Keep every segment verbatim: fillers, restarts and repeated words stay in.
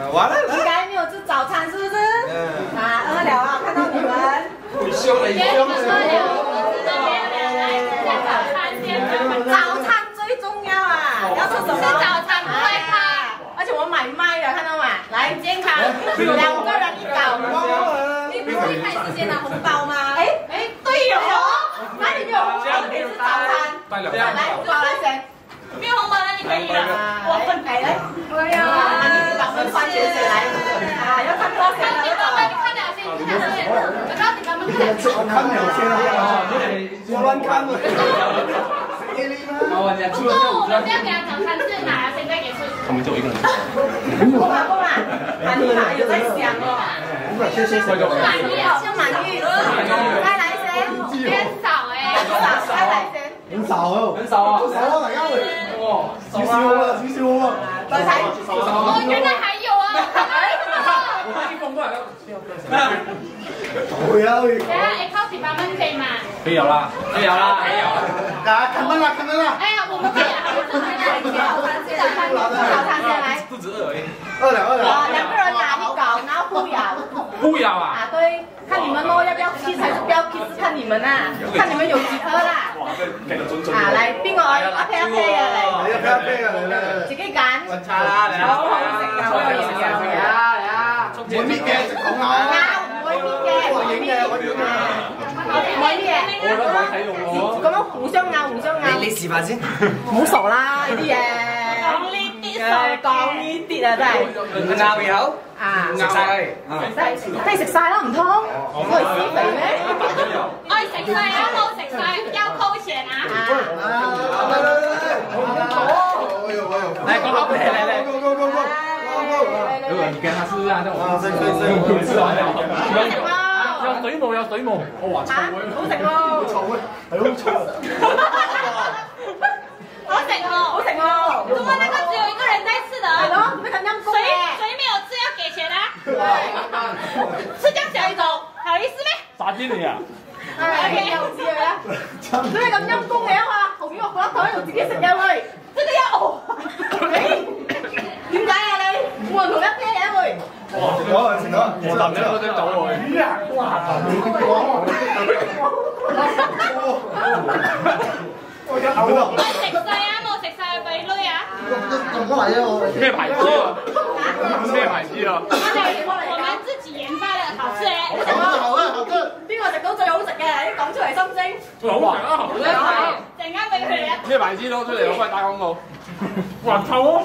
完了， 应该没有吃早餐是不是？啊，饿了啊，看到你们。 你凶了，你凶了。 早餐最重要啊！要吃什么？吃早餐不会胖，而且我买麦的，看到吗？来，健康，两个人一搞。你不是一开始先拿红包吗？哎哎，对哦，哪里没有红包可以吃早餐？来，红包来先。没有红包那你可以了，我分给来。哎呀，你把分番茄起来啊！要看多少钱？你看了先，你看了先。我告诉你们看了先。看了先啊！我乱看了。不过我们这样给他早餐是哪？现在给是？ 他们就一个人。 不满不满？满意满有在想哦。 谢谢。 不满意啊，就满意。再来先，偏少哎，少再来先。 很少哦，很少啊，少啊，大家喂。哦，少少啊，少少啊。 刚才，我原来还有啊。 我快递风过来了。 会啊会。 等下 account department 可以吗？ 可以有啦，可以有啦，可以有。 啊，看到了，看到了。 哎呀，我们可以啊，我们可以来早餐先来，早餐先来。 肚子饿而已。 饿了饿了。 啊，两个人拿一搞，然后互咬。 互咬啊？ 啊，对，看你们咯，要不要 kiss 还是不要 kiss，看你们啊，看你们有几颗啦。 哇，这给得准准。 啊，嚟邊個阿 P 阿 P 啊嚟？ 嚟啊 P 阿 P 啊嚟嚟。 自己揀。 溫差啦，嚟啊！ 好好食㗎，好有營養嘅。嚟啊嚟啊！ 唔會搣嘅，食講啊！ 啱，唔會搣嘅，唔會搣嘅，唔會搣嘅。 我都冇睇用喎。 咁樣互相咬，互相咬。 你你示範先。 唔好傻啦，呢啲嘢。講呢啲傻，講呢啲啊真係。 咬有。 啊！ 食晒佢。 梗係食晒啦，唔通？我係死肥咩？ 我食晒啊，冇食晒，要扣錢啊！ 來，講好，來來來，go go go go。 如果你跟他試下，這種啊，食食食，吃完了。 有水母，有水母，哇，臭啊！ 好食喎！ 臭啊，係好臭。 好食哦， 好食喎！ 怎麼那個只有一個人在吃的？ 係咯，咩咁陰公誰嘅？ 誰沒有吃要給錢啊？吃這樣小一種，好意思咩？ 炸啲嚟啊！ 係幼稚佢啊！做咩咁陰公嘅啊嘛？後面個骨頭喺度自己食嘅喂，真係有。點解啊你？冇人同一啤嘅喂。 哇，食咗食咗， 我男人嗰隻走喎。 哇！我一口都。 我食晒啊，冇食晒俾女啊！ 咁多嚟啊我。 咩牌子啊？咩牌子啊？ 我們自己研發的，好吃誒。 好啊好啊好啊！ 邊個食到最好食嘅？你講出嚟心聲。 好食啊！好食啊！ 陣間俾佢哋啊！ 咩牌子攞出嚟？我快打廣告。哇臭啊！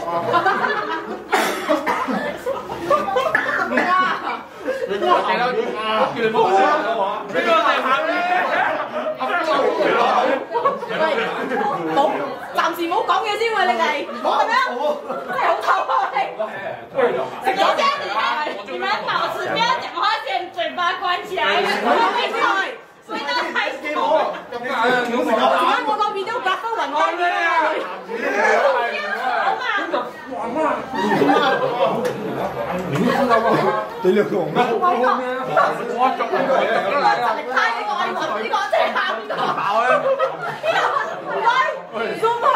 你都係啦，叫你冇食啊！呢個係下面。 冇，暫時唔好講嘢先喎，你哋唔好咁樣，真係好臭啊！ 等一下，等一下，你們保持不要講話先，嘴巴關起來。味道太重。 咁解啊？點解我個面都夾都暈暈嘅？ 你兩個咩？ 我捉你佢嚟實力派呢個係雲，呢個真係喊咗。 爆啊！ 唔該，唔該。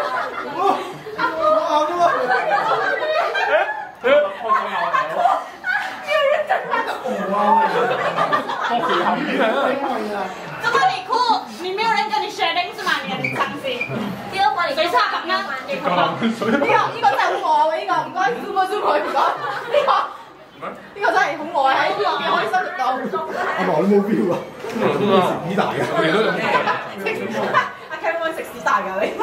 怎麼你哭？你沒有人跟你 sharing 是嗎？你很傷心。第二個你誰差咁啊？ 呢個呢個真係好餓喎！呢個唔該，zoom 啊 zoom 佢唔該。呢個呢個真係好餓喺呢個嘅可以收得到。 阿羅你冇 feel 啊？食屎大㗎！我哋都用。 阿 Kevin 會食屎大㗎你？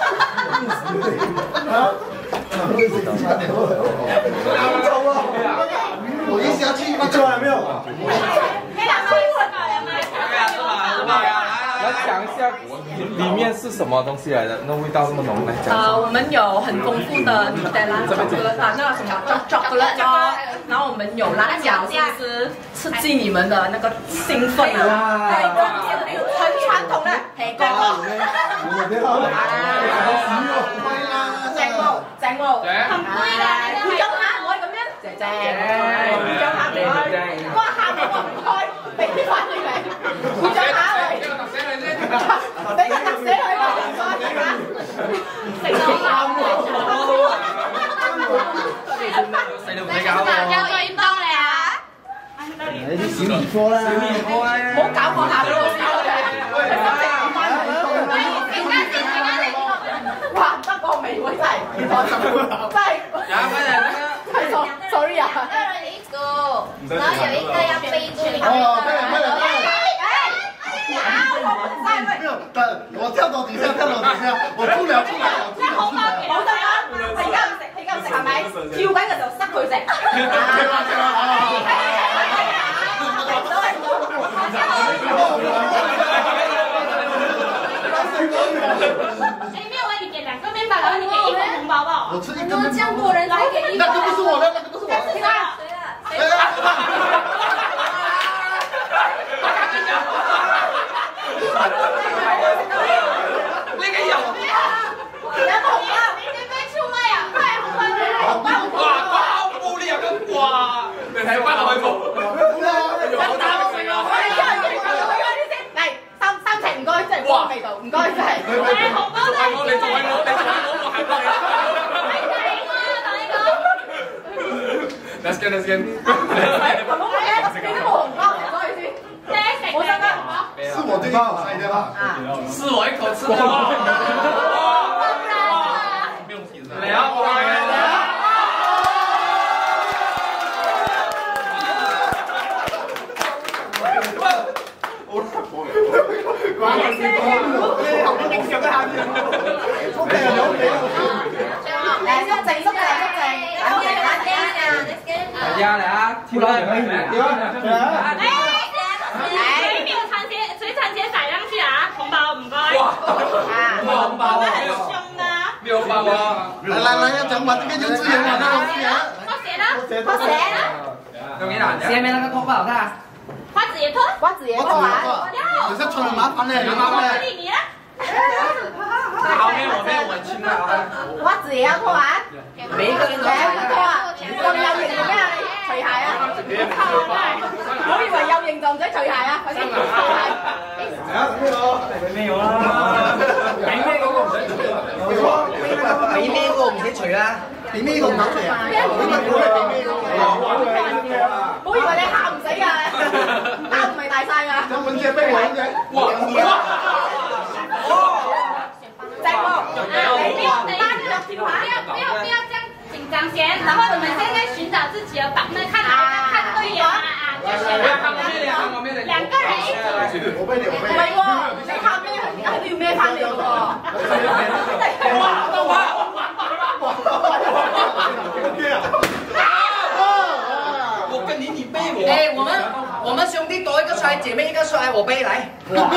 好臭啊！我意思要去，你做了沒有？ 你兩個一起搞兩個。 来讲一下里面是什么东西来的？那味道这么浓，来讲。 呃，我们有很丰富的尼德兰巧克力啊，那个什么巧克力哦，然后我们有辣椒，是不是刺激你们的那个兴奋啊？还有一个很传统的黑哥哥。正喎，正喎，很貴㗎，會咁下唔可以咁樣，正正，會咁下唔可以，嗰個下面我唔開，俾啲反應你，會咁下嚟，俾個特寫佢咯，唔該大家，食到啱喎， 細路仔搞。 死啦！ 科啦， 唔好搞我下老師哇！得個味喎真係，真係。 兩個人啦。 係 sorry 啊。 然後有一個要背住你。 哦，快點快點快點！ 沒有，但我跳到底下，跳到底下，我出了出來了，出了出來了。 冇得啦，係咁食，係咁食係咪？跳緊嘅時候塞佢食。 係嘛係嘛啊！ 哎，沒有啊，你給兩個麵包，然後你給一個紅包吧。 我吃一個麵包。 這樣多人才給一個。 那個不是我的，那個不是我的。 誰的？誰的？ 呢個有。 有冇紅包？你俾超咪啊？快紅包俾你！ 哇！包布你又咁掛，你睇翻落去冇？ 有打我食啊！嚟三三尺唔該，真係幫味道，唔該真係。 紅包都係你做我，你做我，我係幫你。Let's go, let's go。 唔好嘅，你都冇紅包，唔該先。我真嘅。 是我這一口塞的啦。 是我一口吃的嗎？兩個人。大家嚟啊！跳啦！跳啦！ 哎，誰沒有藏錢？誰藏錢撒上去啊？紅包唔該。 哇！紅包啊！ 很兇的。 沒有包啊！ 來來來，要講把這邊就支援我的東西啊！ 我寫啦。 我寫啦。 用幾難？ 下面那個拖把好看。 花子也拖。 瓜子也拖啊！ 有時穿很麻煩咧，很麻煩咧。 你啊？ 後面我咩我親啊！ 瓜子也要拖啊！ 每一個人都拖啊！咁有型做咩啊？你除鞋啊！唔好以為有型就唔使除鞋啊！快啲除鞋！ 俾咩我啦？俾咩嗰個唔使除啊？ 俾咩嗰個唔使除啦？ 俾咩個唔使除啊？點解我係俾咩嗰個？ 唔好以為你喊唔死啊！喊唔係大晒㗎！ 有本事俾我啫！ 哇！ 正喎！ 不要不要不要這樣緊張先，然後你們現在尋找自己的榜，那看哪看對眼啊啊，就選了兩個人一組。 我俾你，我俾唔係喎，你喊咩係都要孭翻嚟喎。 哇！都哇！我跟你，你背我。 哎，我們我們兄弟多一個摔，姐妹一個摔，我背來。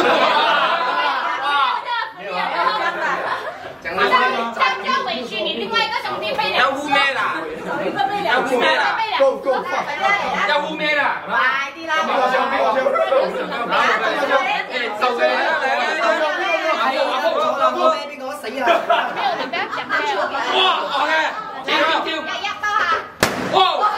這樣這樣委屈你另外一個兄弟背兩次。 要污蔑啦！ 要污蔑啦！ 夠夠快！ 要污蔑啦！ 快啲啦！ 俾我先，俾我先。 誒，就佢啦！ 係啊，我背邊個死啦！ 沒有，你不要講咩。 哇！好嘅，跳跳。 日日包下。 哇！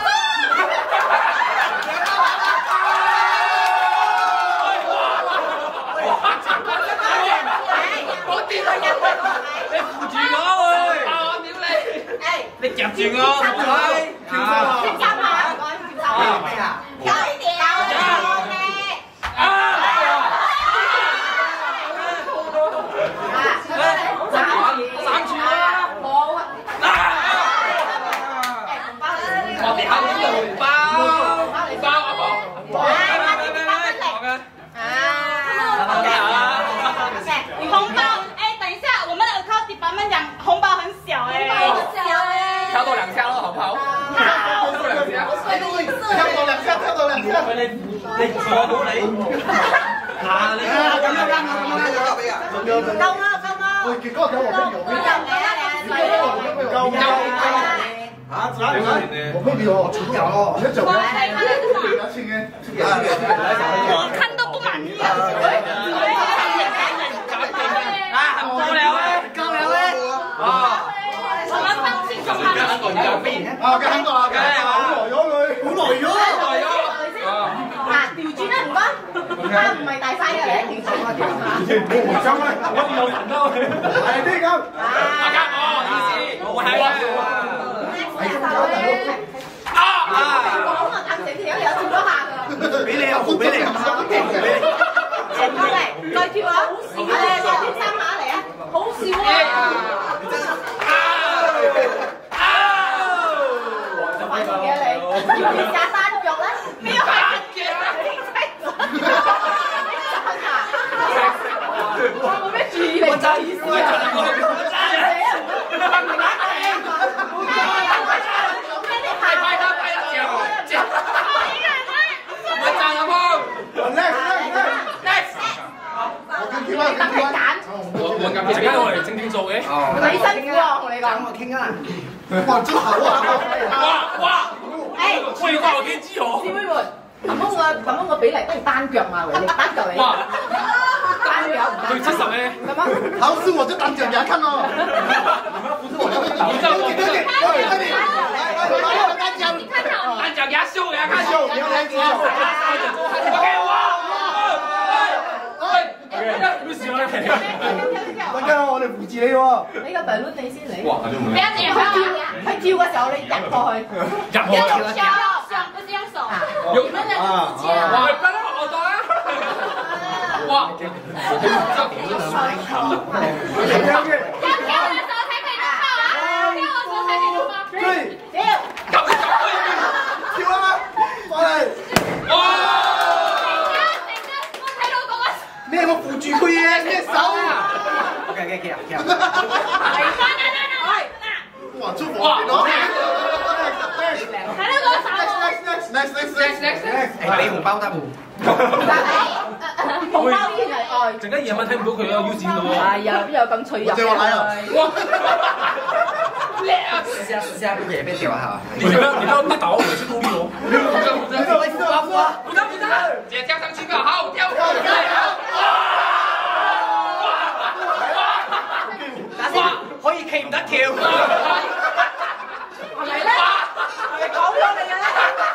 我跌啦！你扶住我喎！啊！屌你！ 誒， 你夾住我，唔該。 跳三下，跳三下，跳三下。搞呢啲，搞呢啲。 啊！三次啦！ 冇啊！ 我哋後面有紅包，紅包阿婆。喂喂喂喂， 啊！ 紅包，哎，等一下，我們的 account department講紅包很小哎。 跳多兩下咯，好唔好？跳多兩下。 跳到兩下，跳到兩下。 你你坐到你。嗱，你咁樣啱啱啱啱有俾啊？ 夠啦，夠啦。 喂，結果有我俾你，我俾你。 夠你啊！ 夠啊！仔仔，我俾你哦，錢有哦，一就有錢嘅， 我看都不滿意啊！ 啊，唔夠了啊！ 夠了咧！ 啊！ 我們放棄咗他。 啊，梗係啦，梗係啦，好耐咗佢，好耐咗， 好耐咗。 嗱，調轉啦，唔該。啊，唔係大晒嘅，你調轉啊，調轉啊。 我唔想咧，我哋有人咯，係啲咁。 大家好，意思，我係啊。啊啊！ 講啊，硬整條有跳咗下㗎。 俾你啊！ 嘅你，要唔要加單腳咧？邊個係單腳？我冇咩注意力，我就意思啊！ 我咁陣間我嚟正經做嘅。 你辛苦啊！我同你講。 我傾啊！哇，真好啊！ 哇哇！ 誒， 廢話我幾知我。 師妹們，咁樣我咁樣我比例不如單腳嘛，為你單腳嚟。哇！單腳唔單。 佢七十咧。 咁樣。 好，是我就單腳給他看哦。不是我，我給你，我給你，來來來，單腳， 單腳給他秀給他看。 秀，你要來秀。 OK， 哇！咩事啊？ 大家我哋扶住你喎。 你個 balloon 你先嚟。 哇！佢唔不要緊， 佢跳，佢跳嘅時候你入過去。 入用去。 手，手不是用手。 用你們的直接。 哇！不能好多啊！哇！ 要跳的時候才可以動爆啊！跳的時候才可以動爆。 對。 跳。 跳啊！過嚟。 哇！ 咩我扶住佢嘅咩手？OK OK OK OK。哇，出火咯！ 睇到個手。 Next next next next next next。誒，俾紅包得冇？ 紅包依然係愛。 陣間夜晚睇唔到佢有腰線到喎。 係啊，邊有咁脆弱嘅？ 哇！ 試下試下，不可以被掉下。 你不要你不要被打，我每次都有。 你知道你知道你知道不得不得，姐跳上去吧，好跳。 可以企唔得跳。 係咪咧？係咪講咗你嘅咧？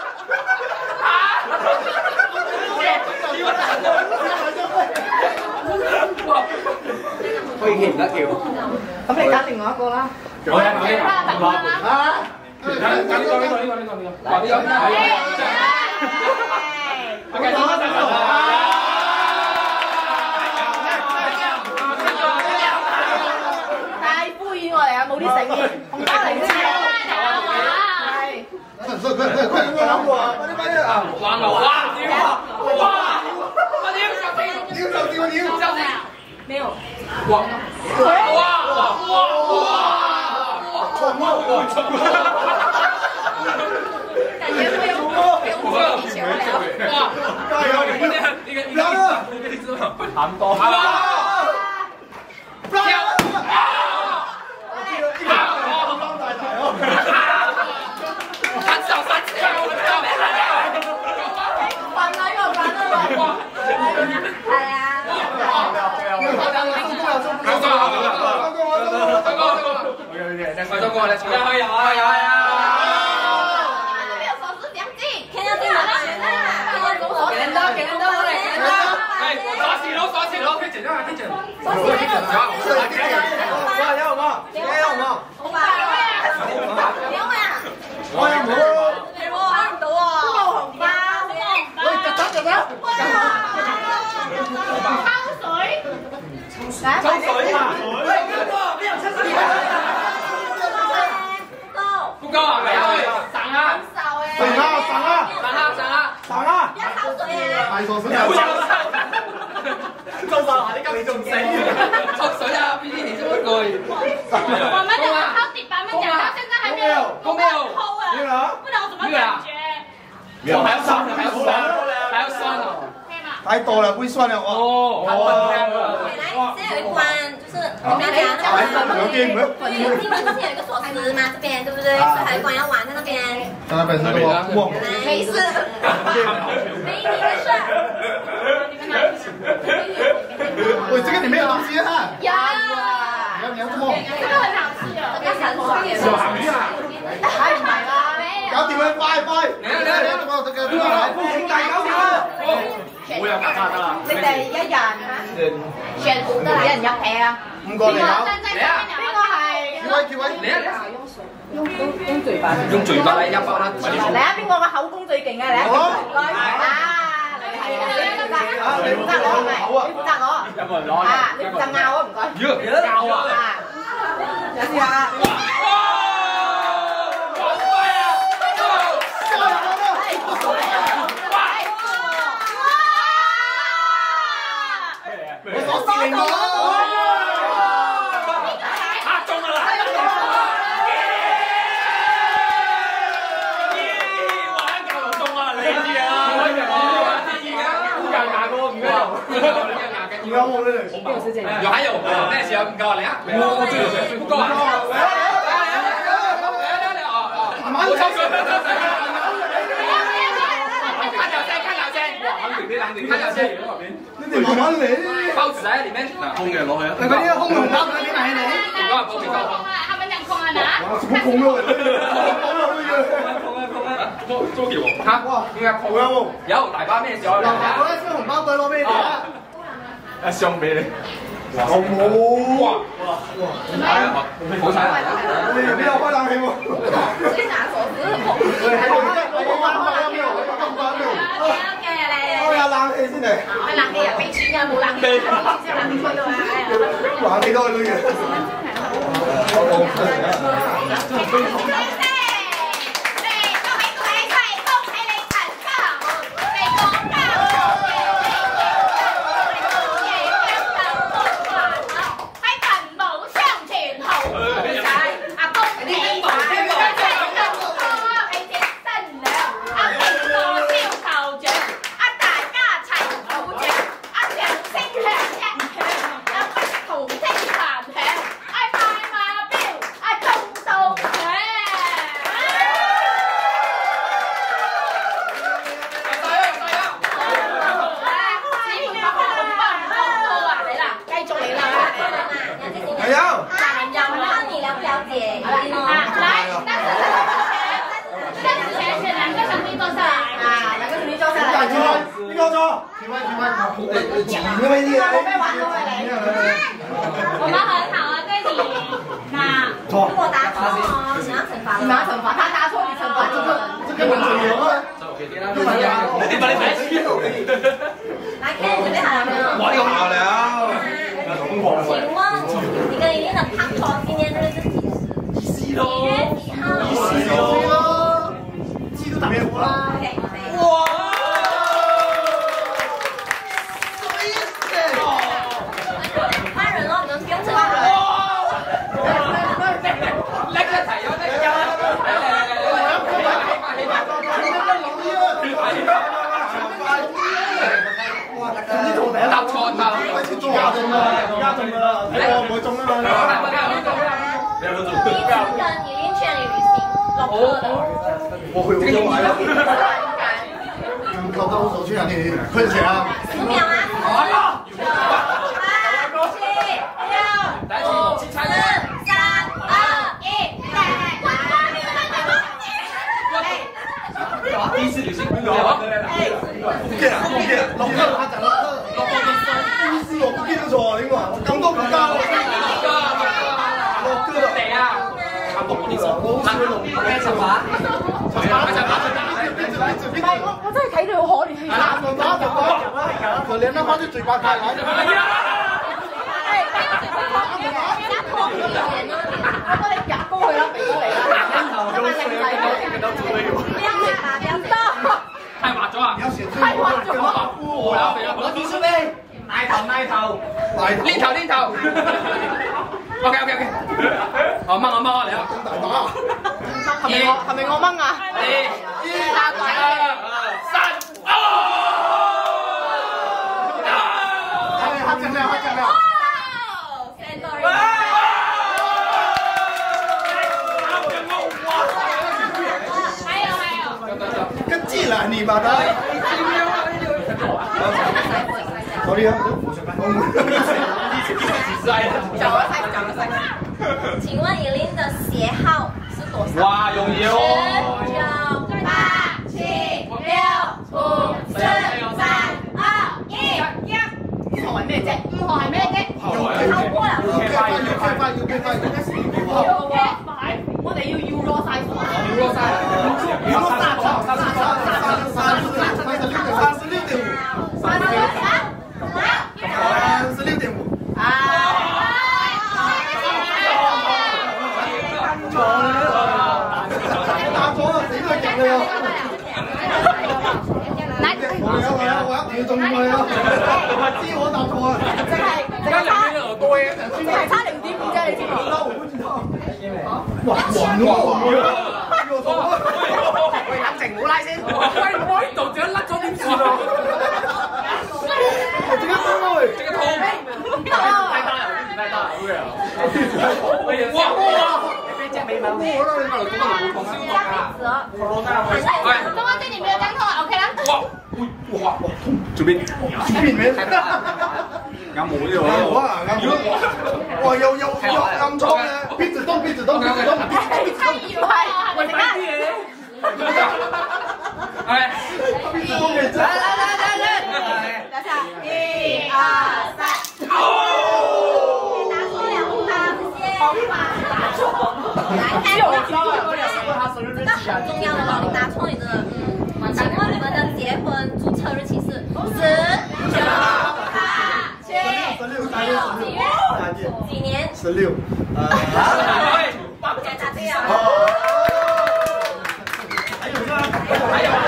可以企唔得跳。 咁你揀另外一個啦。 我有我有我啊！ 揀揀呢個呢個呢個呢個呢個。嗱呢個。我繼續啦。 我嚟啊，冇啲誠意，紅包嚟先。係。 快快快快快快我啊！快啲快啲啊！ 哇牛哇屌！哇！我屌小心！ 屌就屌屌！ 小心！ 沒有。 哇！哇！哇！哇！哇！衝啊！衝啊！ 感覺沒有沒有不一起玩了。 哇！加油！你個你個你個你個喊多。哇！跳！很少三次啊！我跳沒來啊！ 煩啦，又煩啦！係啊！ 快到過嚟，可以可以可以可以啊！ 沒有手勢獎金，看到這個啦！給人多，給人多，我來，給人多！ 哎，刷起樓，刷起樓，可以剪掉，可以剪。 刷起來， 我有冇？有冇？ 好吧，兩萬， 我有冇？ 我揾唔到喎，都冇紅包， 喂，夾走夾走！ 抽水， 抽水啊！ 喂，邊個？邊有七十二？ 不夠啊！嚟啊！散啊！ สั่ง啊สั่งอ่ะ散啊！散啊！ สั่งอ่ะ不要抽水啊！ 係傻水啊！ 周秀華，你今年仲死？ 抽水啊！邊啲嚟咗一句？ 我們講到底板們講到現在還沒有公布後啊，不知道怎麼感覺。 我還要酸，還要酸，還要酸哦！ 太多了，會酸了哦。 哦， 來，這有一關，就是你們要講那個，因為進門之前有一個鎖匙嘛，這邊對不對？所以還有一關要玩在那邊。 在那邊是什麼？哇！ 沒事，沒你的事。 喂，這個裡面有東西哈。 有。 你要你要什麼？ 這個很好吃的， 這個很爽。 小鹹魚啊！ 係唔係啦？ 搞掂啦，快快！嚟啊嚟啊嚟啊！我這個這個來，兄弟搞掂啦！ 我有辦法㗎啦。 你哋一人選五個，一人一撇啊！ 五個嚟搞。 站在上面邊個係？ 幾位幾位？ 嚟啊嚟啊！ 用用用嘴巴。 用嘴巴嚟一包啦。 嚟啊！邊個個口供最勁啊？嚟啊！來啊！嚟係啊！你負責攞係咪？你負責攞。 有冇人攞啊！你負責拗啊！唔該。 拗啊！ 有事啊！ 哇！好快啊！ 仲有冇咧？ 有還有咩時候唔夠啊？嚟啊！我我知不夠啊！嚟啊！嚟嚟嚟哦哦！我抽水，看條線，看條線，哇！冷靜啲，冷靜啲，看條線。 你哋慢慢嚟。 包紙喺裏面，空嘅攞去啊！ 嗰啲空紅包嗰啲咪你？ 空啊，空啊！ 他們講空啊拿。 哇！空咯，空啊空啊！ 租租條喎嚇！哇！點解空啊？有大把咩時候嚟啊？ 嗰啲小紅包袋攞俾你啊！ 一箱俾你。 我冇。哇哇哇！ 好彩啊！ 你你有開冷氣喎？ 先拿手指頭。 係我我我關開有冇？我關咗。 嘅你。 開下冷氣先嚟。 開冷氣啊！俾錢啊！冇冷氣，先冷氣吹到啊！ 冷氣多女嘅。 我們很好啊，對你。那如果答錯哦，你要懲罰。你要懲罰，他答錯你懲罰這個這個很重要啊。 你把你睇書來，看準備好了沒有？ 我呢個好了。 請問你跟你的胖頭紀念日是幾時？幾月幾號？ 幾時咯？記都打咩胡啦？哇！ 答錯答啦！ 開始中啦，而家中㗎啦，睇我唔會中啊嘛！ 第一次跟你拎全旅行，落課的。 我去好多位啦。扣到手去啊！你快點啊！ 十秒啊！九、八、七、六、五、四、三、二、一， 第一次旅行，有啊！ 哎，不見啦，不見啦，落課他講落課，落課第一次我不見咗錯，你話咁多國家，落課啦， 嚟啊！差唔多呢個，冷佢龍咩神話？神話神話神話！ 我我真係睇到好可憐，係啦， 就打就打，可憐啦，翻啲嘴巴開來。 係，嘴巴開，加糖一點咯，我幫你夾高佢啦，肥高嚟啦，咁咪靚仔咯。不要嘴巴，不要多。 太滑咗啊！ 太滑咗啊！ 我點出咩？拉頭拉頭，呢頭呢頭。OK OK OK， 我掹我掹我嚟啊！ 咁大把。 係咪我係咪我掹啊？ 二三哦！ 黑醬料黑醬料。 還有還有。 跟進來你把它。sorry 啊，我想講。 講個細，講個細。請問依琳的鞋號是多少？ 哇，容易哦！ 十、九、八、七、六、五、四、三、二、一。五號係咩啫？五號係咩啫？超過啦！ 要快要快快要快快，應該是要快。 我哋要 Euro size 啊 Euro size， Euro size，三十三、三十三、三十六點五、三十六點五、三十六點五。啊！答錯啦！答錯啦！死都係勁啦！我有我有我一定要中佢啊！我知我答錯啊！ 淨係淨係差淨係差零點五啫，你知唔知？ 哇！完喎！ 喂，冷靜，唔好拉先。喂，我呢度仲有甩咗點算啊？ 我點解分開？ 即刻痛！ 我那你搞到中国不痛啊？ 哎，中国这里没有伤痛啊 ，OK 啦。 哇，哇哇，做咩？ 做咩咩？ 啱冇呢個。 哇啱冇。哇又又又暗瘡嘅，邊隻刀邊隻刀邊隻刀。 他以為我哋啱。 哎， 邊隻刀邊隻？來來來來來， 等下，一二三。哦。拿錯兩步吧，拿錯。來，開始。這個很重要的咯，你拿錯你的。嗯，請問你們的結婚註冊日期是十九八七六幾年？ 十六。呃。 該答對啊。 還有呢？還有。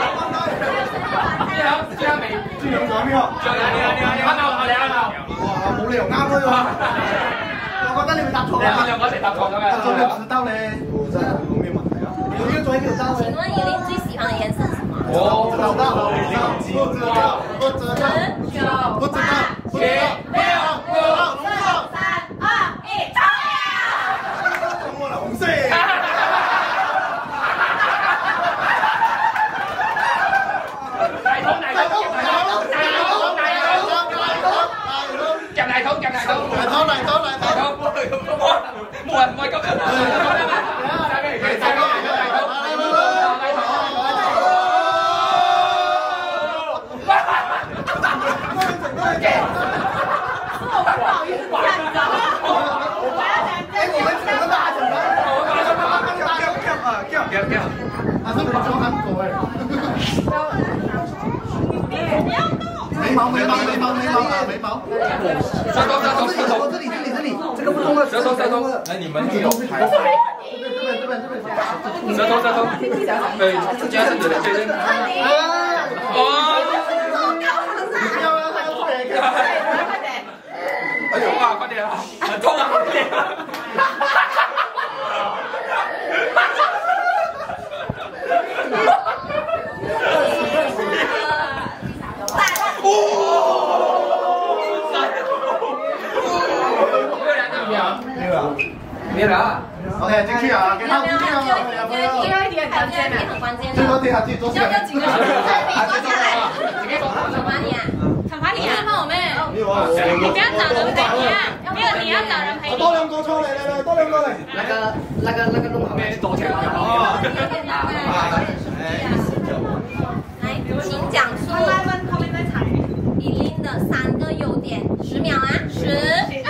最後最後未。 最後仲有邊個？ 仲有你啊你啊你啊！啱我哋啱我。 哇，冇理由啱嘅喎。我覺得你會答錯啊！ 兩個一齊答錯咗嘅。 答錯就知道咧。我真係冇咩問題啊！有一個做一個招。 請問依琳最喜歡的顏色是什麼？ 我知道，不知道，不知道，不知道，不知道，七六五四三二一，衝呀！我係紅色。 大桶大桶大桶大桶大桶夾大桶夾大桶大頭大頭大頭， 冇人唔係咁樣。大桶大桶。 眉毛眉毛眉毛眉毛啊眉毛， 舌头舌头舌头， 这里这里这里，这个不通了， 舌头舌头， 那你们有排？ 这边这边这边， 舌头舌头，对，加上你的这根。哦。哎呦哇，快點啊！痛啊！快點啊！沒了。 OK，進去啊！給他進去啊！ 第二題很關鍵的，很關鍵的。 最後聽下自己做事。 要要幾個？搶把你啊！搶把你啊！幫我妹。你不要找人陪你啊！沒有，你要找人陪你。 多兩個出嚟，嚟嚟，多兩個嚟。 那個那個那個弄好咩？多錢哦。 來，請講出依琳的三個優點，十秒啊，十。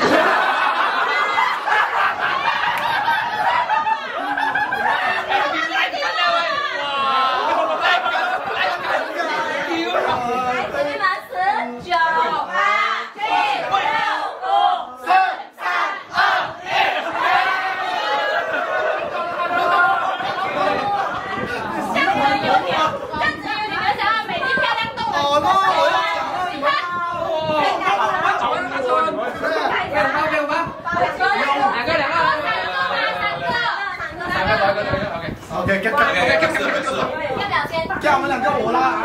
OK， 夾夾夾夾夾夾， 要表先。 夾我們兩個我啦啊！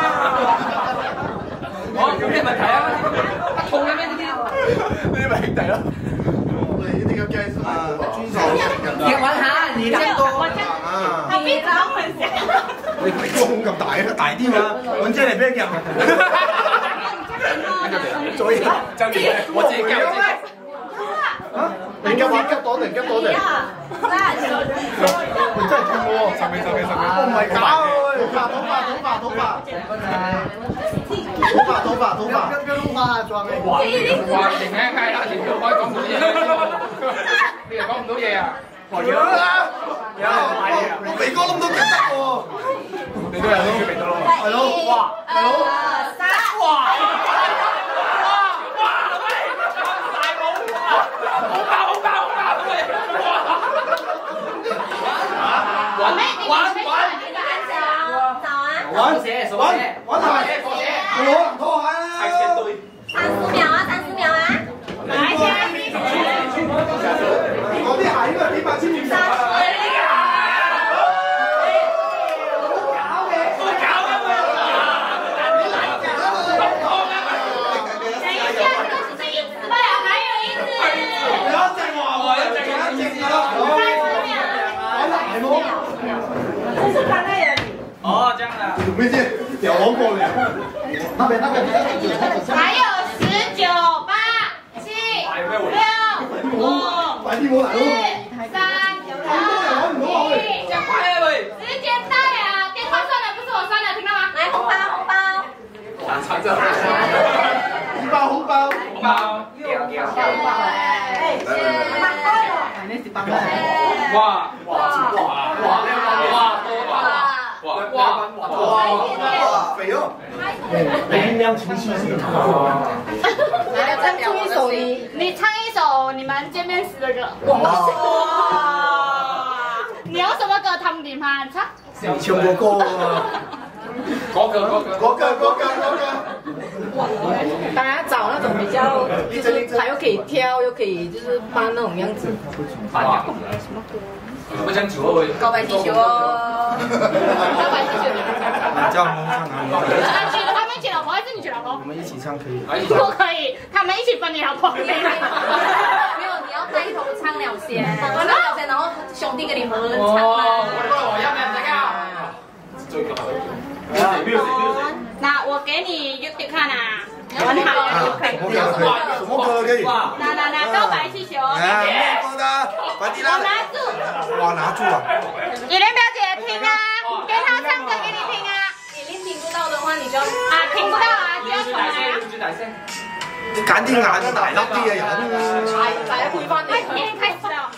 哦，有咩問題啊？痛嘅咩呢啲？ 呢啲咪兄弟咯。我哋一定要繼續啊，遵守人。 要揾下，而家個啊！ 後邊找份先。 你你個胸咁大啊，大啲嘛？揾姐嚟俾佢夾。左右，張傑， 我自己夾自己。 啊！你夾話夾到定夾到定？佢真係痛喎！十秒十秒十秒！我唔係假喎！頭髮頭髮頭髮頭髮，頭髮頭髮頭髮，邊邊化妝嘅？ 哇！停一雞啦，條條可以講唔到嘢。你又講唔到嘢啊？有啦，有鼻哥窿都夾得喎！ 你都有都叫鼻哥窿啊？ 係咯，哇！係咯， 三， 哇！玩玩玩！ 找啊！ 玩玩玩係，我攞人拖下啦。 三十秒啊！三十秒啊！來先， 我啲鞋應該幾百千點三十。 这是刚才的。 哦，这样的。 没见，屌王过了。那边那边。 还有十九八七六五四三二一， 讲快了喂！ 时间到了，电话算了，不是我算的，听到吗？ 来红包红包。 啊，传着。 红包红包红包。 哎，八块了。那是八块。 哇哇哇哇哇哇哇哇！ 肥哦！能量情绪是很好。 来，再唱一首你， 你唱一首你們見面時的歌。 哇！ 你有什麼歌？他們點唱？唱。 你唱過歌啊？ 嗰個嗰個嗰個嗰個嗰個。 大家找那種比較，就是還又可以跳，又可以就是扮那種樣子。 什麼歌？我想九二位。 告白氣球哦。告白氣球。 叫我们唱啊！ 娶了他们娶老婆还是你娶老婆？ 我们一起唱可以。 不可以，他们一起分你老婆。没有， 你要带头唱了先，唱了先，然后兄弟跟你合唱嘛。 我要不要这个？最高。 那我给你 YouTube 看啊，很好。 什么歌可以？什么歌可以？ 那那那告白气球。 啊，我的，快点我拿来！ 住。 哇，拿住啊！ 雨林表姐听啊，给他唱歌给你听啊。 你听不到的话，你就啊，听不到啊，就要重来啊。 你赶緊嗌個大粒啲嘅人。 大大家配翻你。 快点开始了。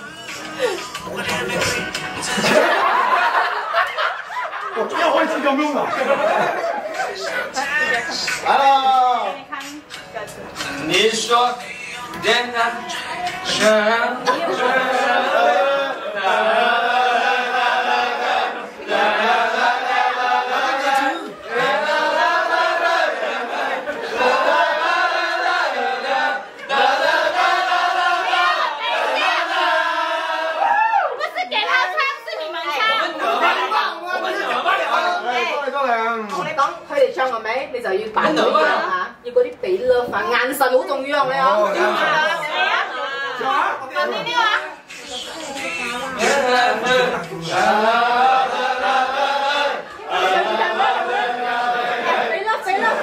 我一開始咁樣啊！來啦！ 你說點啊？ 唱係咪？你就要扮女嘅嚇，要嗰啲比勒法，眼神好重要係咪啊？嚟啊！問呢啲啊！比勒比勒。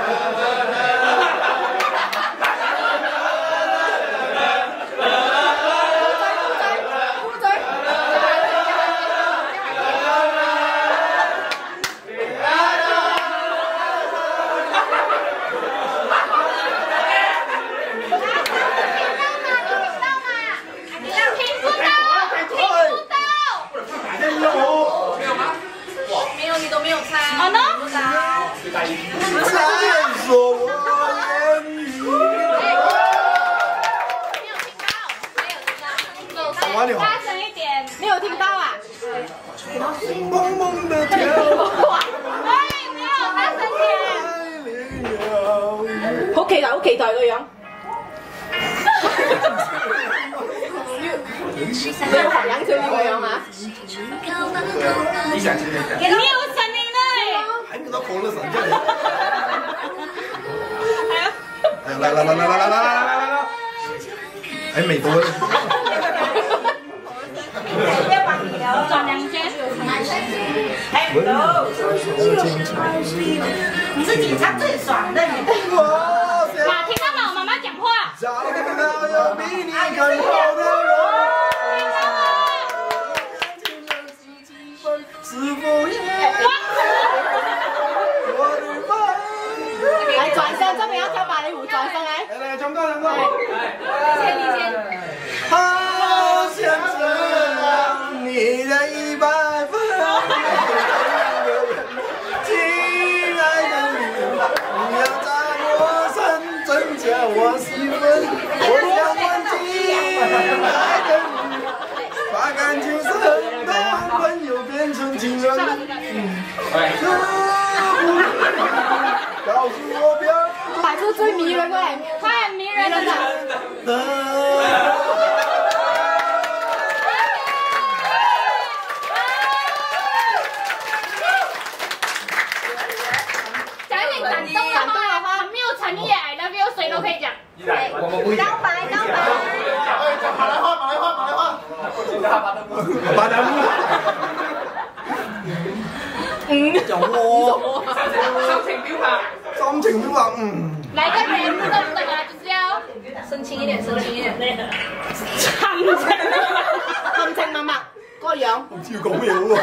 大声一點， 沒有聽到啊！ 萌萌的跳， 哎，沒有，大聲點。 好期待，好期待個樣。你要學楊丞琳個樣啊？ 你想聽咩？ 你有聲音嘞！ 還沒到狂熱神將嚟。來來來來來來來來來來！哎，美多了。 轉兩圈。 哎，你是警察最爽的你。 媽，聽到嗎？我媽媽講話。 找不到有比你更好的人。是否也？ 來轉身，這邊要跳芭蕾舞，轉身來。 來來，唱歌唱歌。 先你先。 好想知道你的一百分。親愛的你，你要在我身增加我十分。我想問親愛的你，把感情深到朋友變成情人。告訴我不要。 擺出最迷人的， 他很迷人的。講一點感動的話，很沒有誠意，I love you，誰都可以講。 告白，告白。 馬來花，馬來花，馬來花。馬來花。 嗯， 讲我心情表白， 心情表白，嗯。 来个人不得不得啊，就是要深情一點，深情一點。 長情， 深情默默個樣。 唔知要講咩好喎。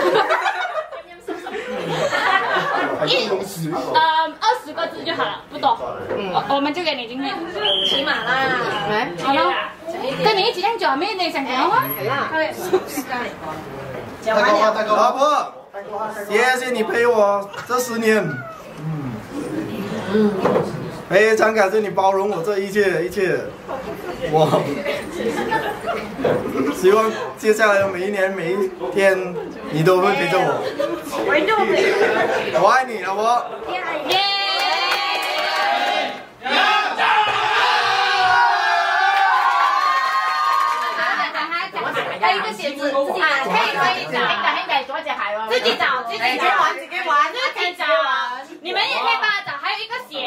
一呃二十個字就好了，不多。我我們就給你今天。 起碼啦， 好了，跟你一起這樣講，沒你想講嗎？ 係啦。 大哥啊，大哥，老婆，謝謝你陪我這十年。嗯。嗯。非常感謝你包容我這一切一切，我希望接下來每一年每一天你都會陪着我。我愛你，老婆。 耶！ 還有一個鞋子，自己啊，可以可以找，兄弟做一隻鞋喎，自己找，自己玩，自己玩，自己找。 你們也可以幫他找，還有一個鞋。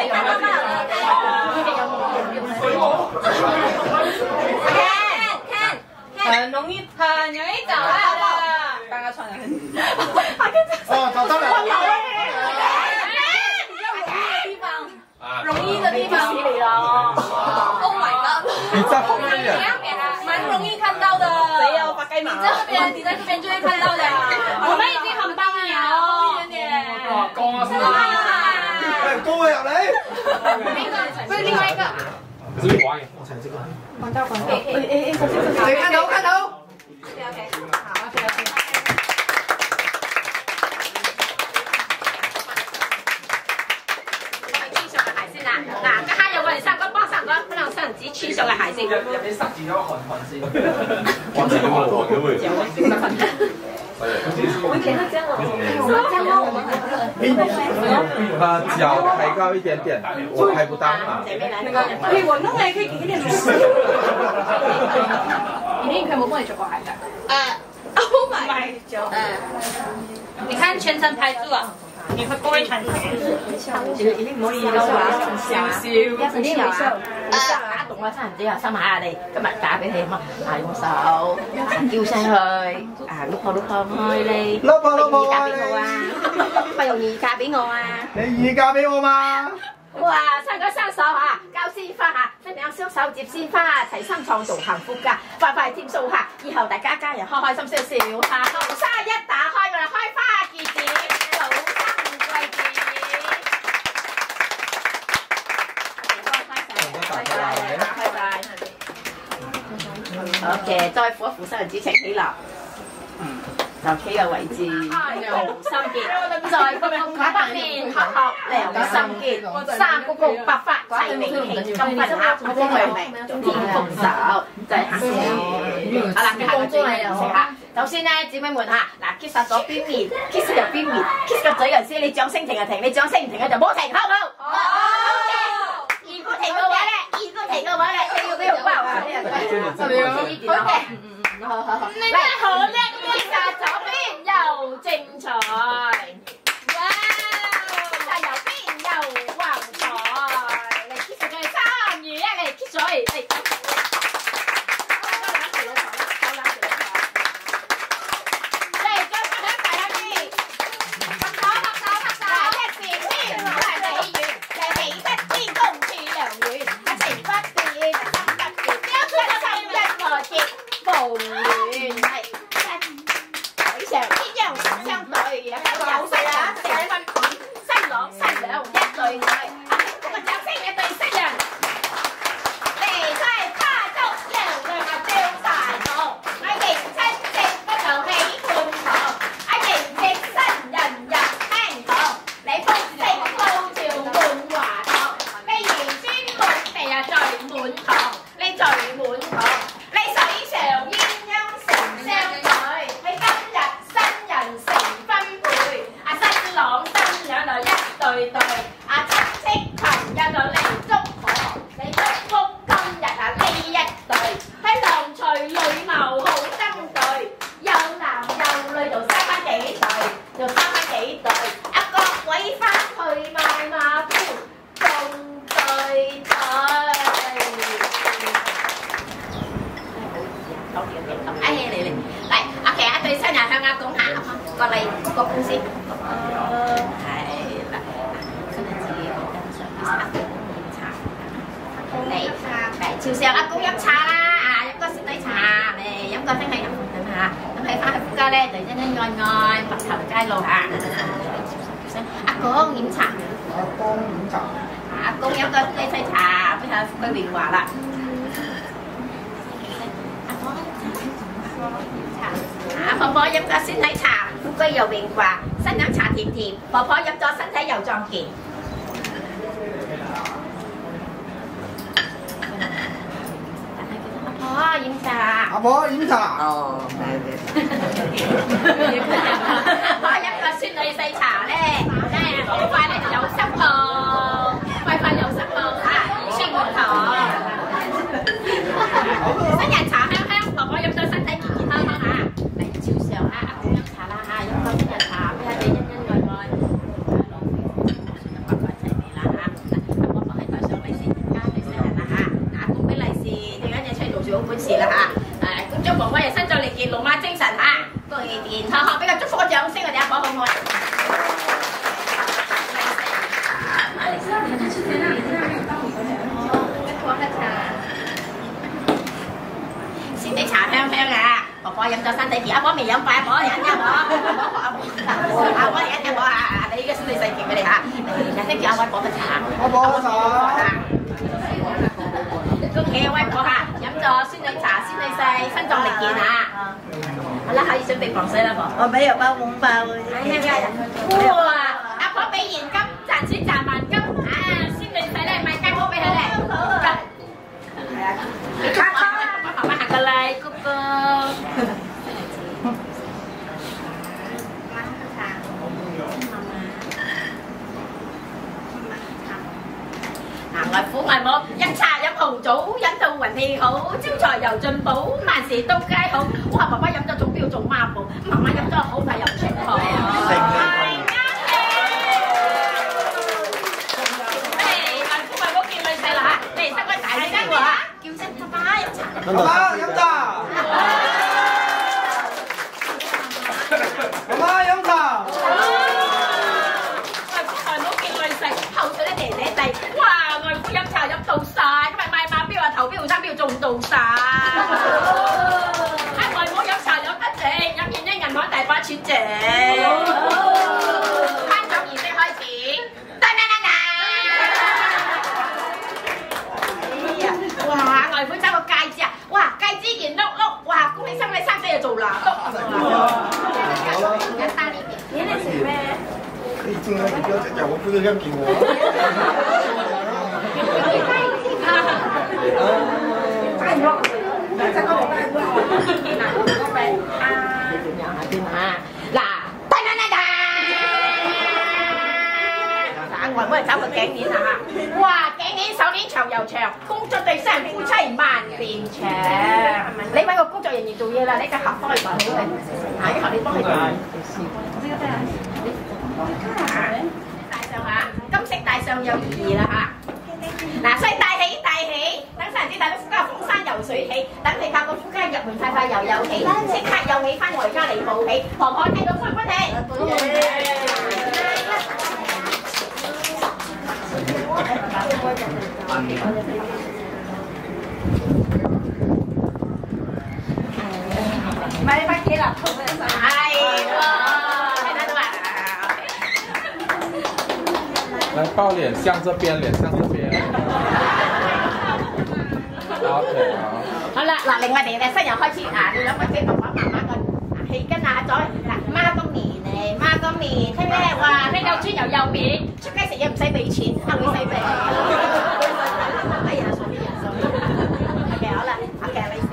看看，很容易， 很容易找到的。 剛剛穿的。 哦，找到了。 容易的地方洗你了。Oh my god！ 你在後面呀？ 蠻容易看到的。誰有發雞毛？你在這邊，你在這邊就會看到的。 我們已經很棒了哦。 講啊，先啦。 誒，多入嚟。 不是另外一個。 自己玩嘅。 我才這個。 關到關到。誒誒誒，誰看到看到 ？OK OK， 好 OK OK。嗱，家下有個人三個幫三個，可能雙子黐上嘅鞋先。 入邊塞住咗個汗汗先。 我自己冇汗嘅會。 我以前都這樣哦，這樣嗎？我們很熱。 呃，腳抬高一點點，我抬不到啊。 那個，可以我弄嚟，可以給點螺絲。你呢？佢冇幫你做過鞋㗎？誒 ，Oh my god！ 嗯， 你看全程拍住啊。你會不會傳承？ 已經唔可以啦，笑笑，一定要啊！打動我差唔多啊，收埋下你，今日打俾你嘛，啊用手叫聲佢，啊碌破碌破開你， 老婆老婆， 嫁俾我啊！不容易嫁俾我啊！ 你易嫁俾我嘛？ 哇！三個雙手嚇，交鮮花嚇，分兩雙手接鮮花，齊心創造幸福家，快快添數嚇，以後大家家人開開心心笑下，後生一打開我哋開花結子。好嘅，再扶一扶雙人指請起立，就企嘅位置，好心結，再鞠躬北面，合合良心結，三鞠躬百發齊鳴慶金分鈪，功良名天福壽，就係行先。好啦，下個專業形式嚇。首先咧，姊妹們嚇，嗱 kiss 實左邊面 ，kiss 右邊面 ，kiss 個嘴嗰陣時，你掌聲停就停，你掌聲唔停咧就冇停，好唔好？好。如果停嘅話咧，如果停嘅話咧，你要俾紅包啊！好嘅，好好好， 你真係好叻，kiss 下左邊又精彩，哇 ！kiss 下右邊又橫財，嚟 kiss 佢三二一嚟 kiss 水，嚟。無亂係海上天陽相對， 嗰個公司，係啦，可能自己覺得想啲阿公飲茶，你嚟照上阿公飲茶啦，啊飲個雪底茶，嚟飲個蒸汽飲紅燈嚇，咁喺翻去夫家咧就恩恩愛愛，白頭偕老嚇。阿公飲茶， 阿公飲茶， 阿公飲個西西茶，俾下佢榮華啦。啊！婆婆飲咗仙奶茶，富貴又榮華，新飲茶甜甜。婆婆飲咗身體又壯健。阿婆飲茶。 阿婆飲茶。哦， 阿婆飲個仙奶細茶咧，咧好快咧就有心抱，快快有心抱嚇，兒孫滿堂。新人茶香香，婆婆飲咗身體健健康康嚇。嚟照常啊，阿公飲茶啦嚇，飲個新人茶俾下你恩恩愛愛，老夫婦算得乖乖齊嚟啦嚇。阿婆婆喺台上利是，家對新人啦嚇，阿公俾利是，最緊要出去做住好本事啦嚇。誒，恭祝婆婆日新再力健，龍馬精神嚇，恭喜健康康，俾個祝福嘅掌聲，我哋阿婆好唔好啊？仙奶茶香香啊！婆婆飲咗身體健，阿婆未飲快，阿婆飲一婆，阿婆阿婆飲一婆啊！你呢個仙奶細勁俾你嚇，嚟聽住阿威婆嘅茶， 阿婆茶。 恭喜阿威婆嚇，飲咗仙奶茶，仙奶細，身壯力健啊！好啦，可以準備防水啦，婆。 我沒有包紅包嘅。 哇！阿婆俾現金，賺錢賺萬金啊！仙奶細咧買間屋俾佢咧。係啊，你卡卡。媽媽行過嚟，哥哥。嗱，外父外母飲茶飲紅棗，飲到運氣好，招財又進寶，萬事都皆好。哇！爸爸飲咗中標做孖寶，媽媽飲咗好快又出鋪。係啱嘅。誒，外父外母見女仔啦嚇，嚟生個大雞喎嚇，叫聲爸爸飲茶。 爸爸飲茶。爸爸飲茶。 外父外母見女仔，口水咧嗲嗲地，哇！外父飲茶飲到晒，今日買馬標啊頭標三標中到晒。啊！外母飲茶飲得正，飲完咧銀行大把錢剩。攤酒儀式開始，噔噔噔噔。哎呀！哇！外父揸個戒指啊！哇！戒指圓碌碌，哇！恭喜生你生仔就做拿督。簡單呢啲，你哋食咩？ 你真係唔要食，我不是咁見我。 嗱，噔噔噔噔，嗱，外母係找個頸鏈啊嚇，哇，頸鏈手鏈長又長，工作對新人夫妻萬變長。你揾個工作人員做嘢啦，你個盒幫佢擺好嘅，啊，一盒你幫佢擺。戴上嚇，金色戴上有意義啦嚇。嗱，所以大喜大喜，等新人知大到夫家風生油水起，等你靠個夫家入門快快又有喜，即刻又起翻外家嚟報喜，婆婆聽到歡歡喜。買翻幾粒通嘅手，係喎，睇得到啊！ 来抱脸向这边，脸向这边。OK 好。 好啦，嗱，另外哋嘅新人開始啊，你兩個姐爸爸媽媽個氣根啊，咗嗱孖公年嚟，孖公年，聽咩？哇，你又專又有面，出街食嘢唔使俾錢，阿女使俾。哎呀，傻啲人傻啲。OK，好啦，OK，你。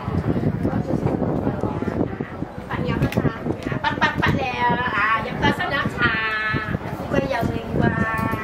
八飲茶，八八八了啊！飲個新飲茶，富貴又榮華。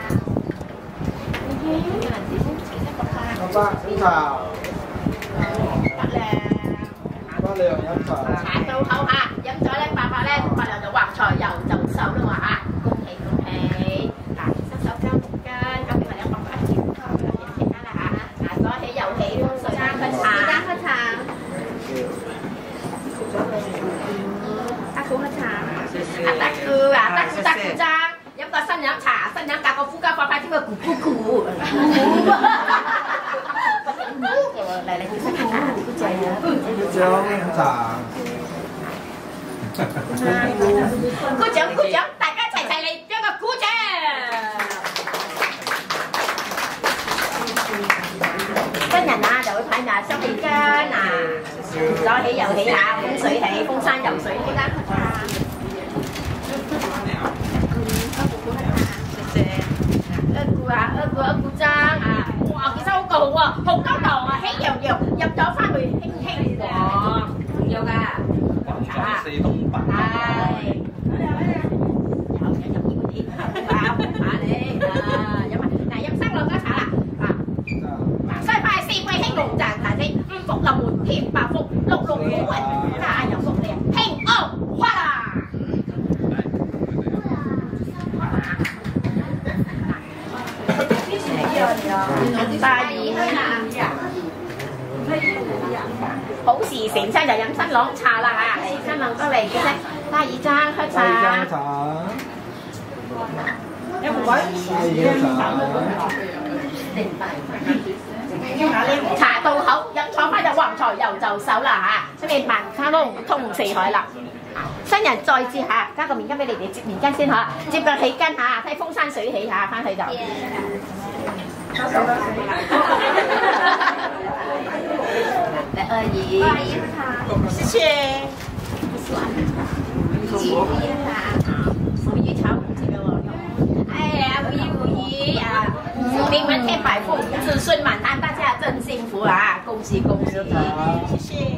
爸爸飲茶。 八兩。 八兩飲茶。 茶到口嚇，飲咗咧，爸爸咧，八兩就橫財又就手啦喎嚇，恭喜恭喜！嗱，新手交木根，咁你咪兩百八條，健健啦嚇，嗱，攞起又起，風水單喝茶，單喝茶。阿姑喝茶，阿達姑扎鼓張，飲個新飲茶，新飲隔個呼加快快添個咕咕咕。嚟嚟，鼓掌啊！鼓掌啊！ 鼓掌茶。 鼓掌鼓掌，大家齊齊嚟將個鼓掌。新人啊，就會派嗱雙氣根啊，左起右起下，風水起，風山游水起啦。一股啊，一股一股爭啊！哇，其實好個好啊，好多糖啊，喜洋洋入咗翻去輕輕喎，仲有㗎，茶四通八達。 係。有嘅入呢啲，啊，茶你啊，飲埋嗱飲生浪家茶啦啊！西派四季興隆賺大聲，五福臨門添百福，六六好運家有福利，平安花啦！大姨好事成親就飲新郎茶啦嚇，嚟新郎都嚟嘅啫，大姨爭喝茶。 大姨爭茶。 有冇位？茶到口，飲廠翻就橫財又就手啦嚇，出面萬家窿通四海啦。新人再接下，加個面巾俾你哋接面巾先嚇，接個起巾嚇，睇風山水起下，翻去就。來二姨，謝謝。母魚炒唔知嘅喎。哎呀，母魚母魚啊，名門天百富，子孫滿堂，大家真幸福啊！恭喜恭喜，謝謝。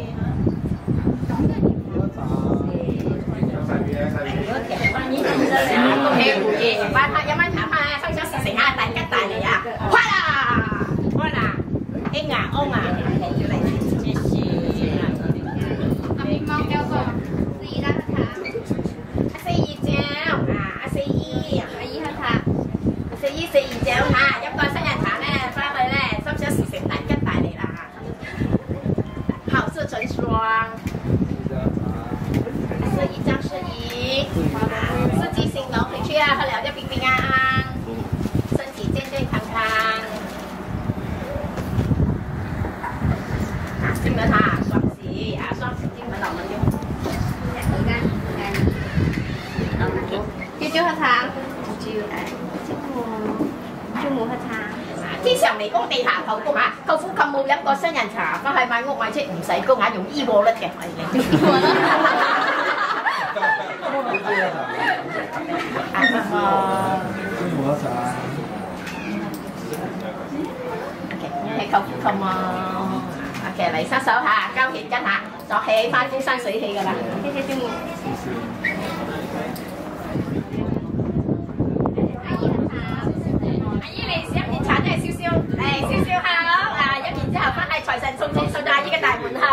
恭喜母魚，晚黑飲晚茶飯啊，心想事成啊，大吉大利啊！快啦，快啦，英啊，安啊，謝謝。阿明貓叫做四姨啦，阿四姨醬啊，阿四姨，阿姨喝茶，四姨四姨醬嚇，飲個新人茶咧，翻去咧，心想事成，大吉大利啦！好事成雙。四姨張四姨，四季興隆，回去啊，喝了就平平安安，身體健健康康。啊，金門哈，雙喜啊，雙喜金門老門用。朝朝喝茶，朝朝誒，中午喝茶。天上嚟工地下頭工嚇，舅父舅母飲個新人茶，翻去買屋買車唔使供嚇，用 e-wallet 嘅。係舅父舅母，OK 嚟失手嚇，交現金嚇，就起翻風山水氣㗎啦。謝謝師母。阿姨你飲完茶都係笑笑，嚟笑笑口啊！飲完之後翻嚟財神送錢送到阿姨嘅大門口。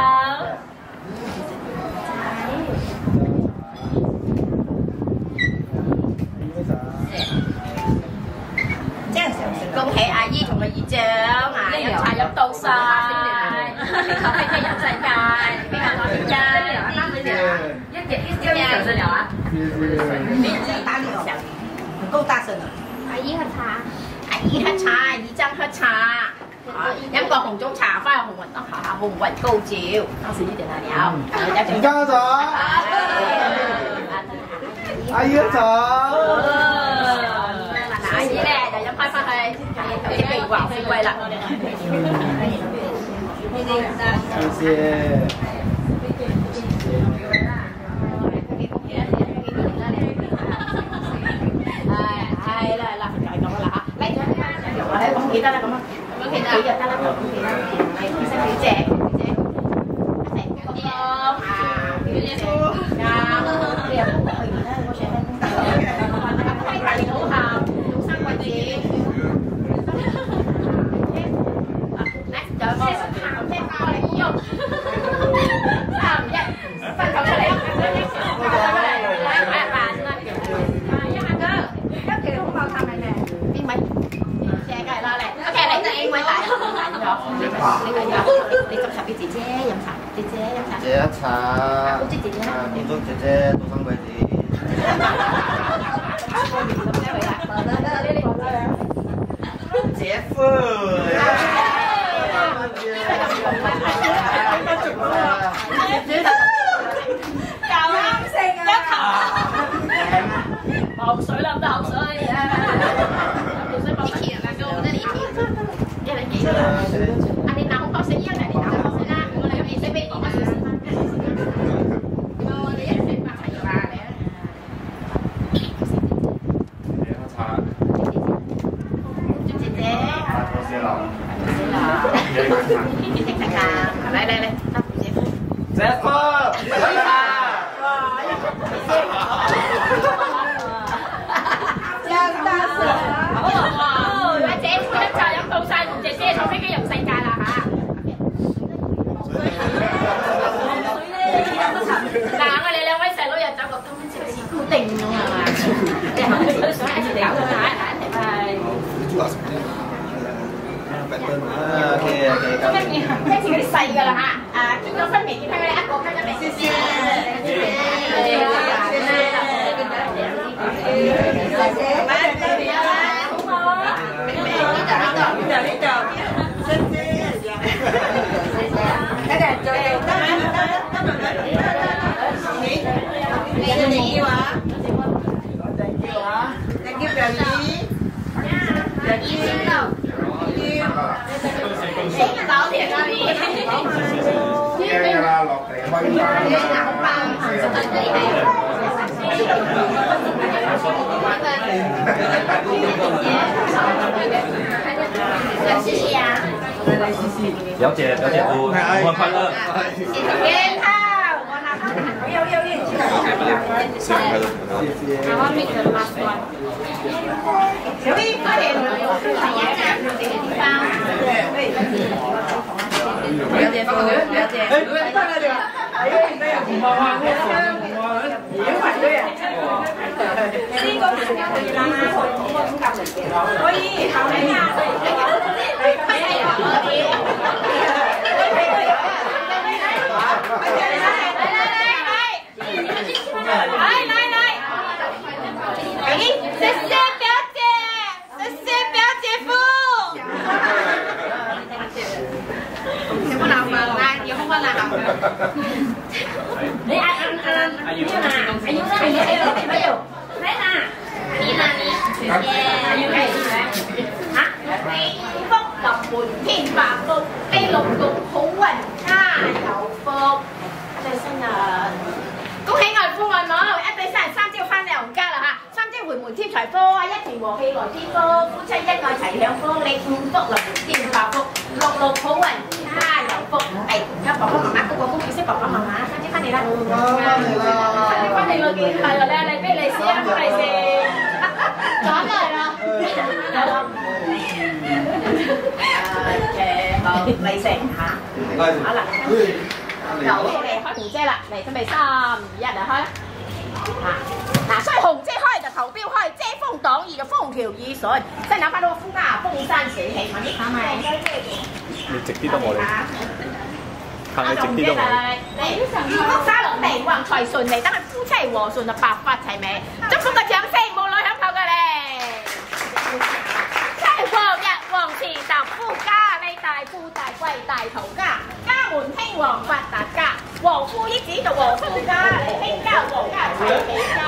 恭喜阿姨同個姨丈啊！飲茶飲到晒，你頭批真係飲世界，邊個攞邊間？啱你哋啊！一隻一隻小聲了啊！你只打兩聲，唔夠大聲啊！阿姨喝茶，阿姨喝茶，姨丈喝茶。飲個紅棗茶，翻去紅雲下下紅雲高照。當時呢條係有， 家長，阿姨喝茶。阿姨咧就飲翻翻去，頭先榮華富貴啦。謝謝。係啦係啦，就係咁啦嚇。嚟，誒咁記得啦咁啊，咁記得幾日得啦，咁記得。係其實幾隻幾隻，一成嗰啲啊，幾隻啊，你又幫我去啦，我想睇。大佬下，做生鬼子。嚟，就係咩鹹咩包嚟用？三一，分頭出嚟，分頭出嚟，嚟買飯先啦。一下哥，一條紅包探嚟嘅，邊位？謝梗係啦嚟。OK，你就英文大，大咗。你你斟茶俾姐姐飲茶，姐姐飲茶。姐姐茶。好姐姐。啊，恭祝姐姐做生鬼子。 口水啦，咁多口水。口水幫你啦，給我們這裡一人幾個？啊，你拿紅包誰一樣的？你拿紅包誰啦？我嚟俾誰俾你嘛？是不是？我哋一人八塊啦，嚟。 茶。 姐姐。 多謝啦。 來來來， 姐夫，可以啦。 張大神，好，阿姐夫一扎飲到晒，姐姐坐飛機入世界啦嚇。嗱，我哋兩位細佬又走個金色似固定咁係嘛？你係咪都想一齊搞㗎嘛？一齊係。 OK OK， 咁跟住跟住嗰啲細㗎啦嚇，啊結咗婚未？結婚嗰啲一個跟咗未？謝謝。搞掂啦你。 驚啦，落地開表姐表姐夫，新婚快樂！ 健康，我拿它，我有有有。I want make the last one。小 B， 快點，係一間地方。表姐夫，表姐。誒，得啦你話，係啊，而家有紅花花，紅花花，已經排隊啊。呢個可以啦，可以，後面啊，可以。來來來，哎，謝謝表姐，謝謝表姐夫。全部拿翻來，有紅包拿好。你阿阿阿阿要拿，阿要拿，你還有還有，來拿，你拿你，謝謝。啊，你福臨門天百福，飛龍龍好運家有福。最新啊！恭喜外父外母一對新人三朝翻娘家啦嚇，三朝回門添財福，一團和氣來添福，夫妻恩愛齊享福，你五福臨門添百福，六六好運家有福。係，而家爸爸媽媽嗰個公主識爸爸媽媽，三朝翻嚟啦，三朝翻嚟啦，幾係啦，你俾利是啊，利是，講嚟啦，有啦，誒好，利是嚇，好啦。由我哋開紅姐啦，嚟準備三二一嚟開啦！嗱嗱，所以紅姐開就投標開，遮風擋雨嘅風調雨順，即係哪怕到風家風山水起，揾啲係咪？ 你直啲得我哋，行你直啲得我哋。 你祝福沙龍地旺財順利，等佢夫妻和順就白髮齊眉，祝福個掌聲冇女響頭嘅咧。旺日旺時搭夫家，你大富大貴大頭家，家門興旺發達家，和富益子就和夫家，嚟興家和家齊起家。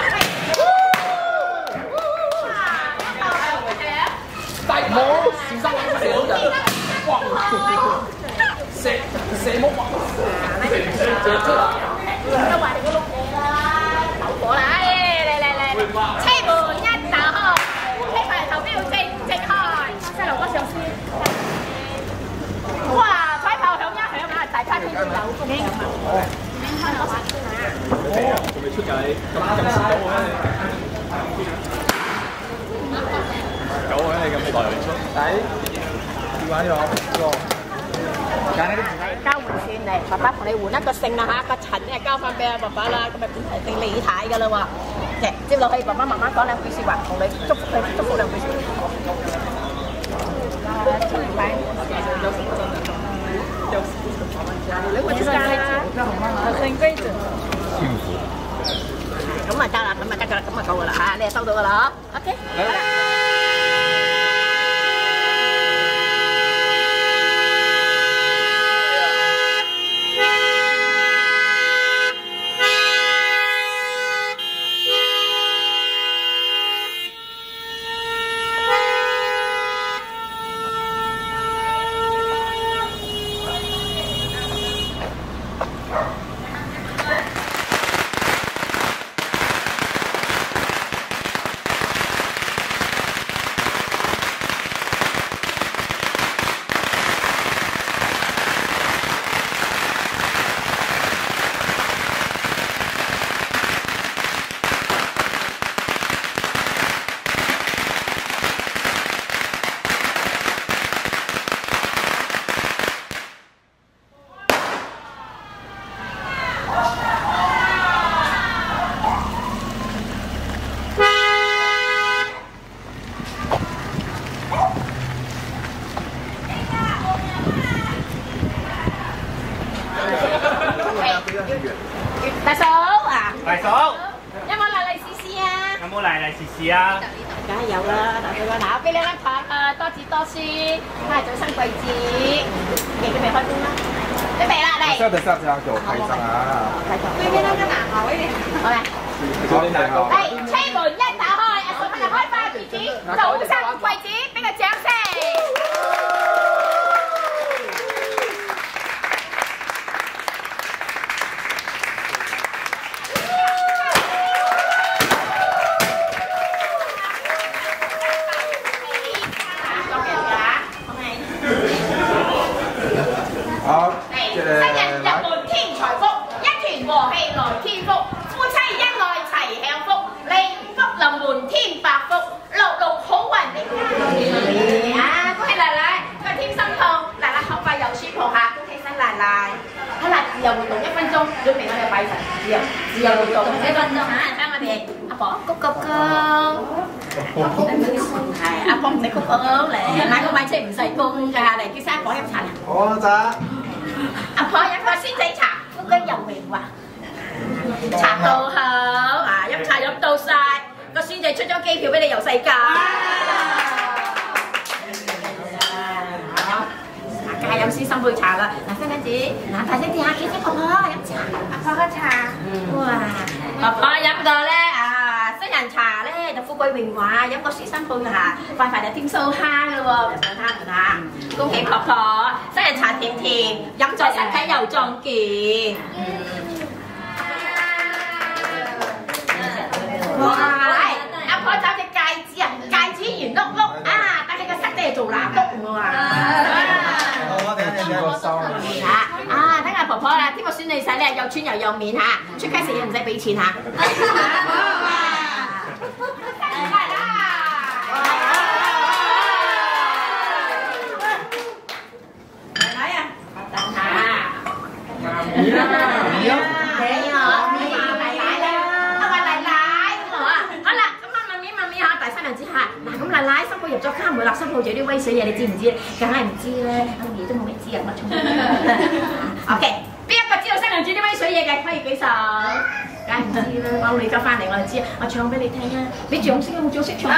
大帽小心蛇佬人，哇！蛇蛇帽啊！ 都話你個碌嘢啦，走火啦！嚟嚟嚟，車門一打開，車牌投標正正開，細路哥上司。哇！彩炮響一響啊，大家都有恭喜啊！開多少先啊？ 哦，仲未出計，咁咁遲到啊你！九啊，你咁耐未出？睇電話呢度，呢個。交換算嚟，爸爸同你換一個姓啦嚇，個陳咧交翻俾阿爸爸啦，咁咪變係定李太噶啦喎。嘅接落去，爸爸媽媽講兩句説話，同你祝福佢，祝福兩句説話。你會出街啦？很規矩。咁咪得啦，咁咪得噶啦，咁咪夠噶啦嚇，你係收到噶啦嗬 ，OK。好啦。 啊！ 梗係有啦，嗱佢個嗱，俾你啦，啊多子多孫，係早生貴子，你準備開工啦，準備啦嚟。 等下等下給我拍一張啊！ 邊邊啦個男牛呢啲，好啦。嚟，車門一打開，阿嫂就開花兒子，早生貴子，俾個掌聲。 好， 新人入門添財福，一團和氣來添福，夫妻恩愛齊享福，利福臨門添百福，六六好運的家。啊，恭喜奶奶，今日添心痛，奶奶口快又舒服下，恭喜新奶奶。好啦，自由活動一分鐘，準備我哋拜神自由自由活動一分鐘嚇，睇我哋阿婆鞠個躬。係阿婆唔使鞠個躬嚟，買個米車唔使供㗎，嚟叫生婆飲茶啦。 好咋？ 阿婆飲個鮮仔茶，福居又榮華，茶到好啊！飲茶飲到晒，個孫仔出張機票俾你遊世界。大家飲先心杯茶啦！嗱，新娘子，嗱大聲啲嚇，叫聲婆婆飲茶，阿婆喝茶。哇！婆婆飲個咧啊，新人茶咧就富貴榮華，飲個書生杯嚇，快快就添蘇蝦㗎喎，入上蝦門嚇！恭喜婆婆，新人茶甜甜，飲咗身體又壯健。哇！阿婆找隻戒指啊，戒指圓碌碌啊，但係個塞仔係做蠟燭喎。 我哋見過收啦。 啊，等阿婆婆啦，呢個孫女婿咧又穿又有面嚇，出街食嘢唔使俾錢嚇。奶奶啊，等下。你啊，你啊，你啊，你話奶奶啦，我話奶奶咁好啊。好啦，咁啊問面問面嚇，第三樣之下，嗱咁奶奶新抱入咗家門啦，新抱做啲威水嘢，你知唔知？梗係唔知咧，阿爺都冇咩知啊，乜充。OK， 邊一個知道新娘子啲威水嘢嘅，可以舉手。梗係唔知啦，我你而家翻嚟我就知，我唱俾你聽啊！你掌聲有冇掌聲唱？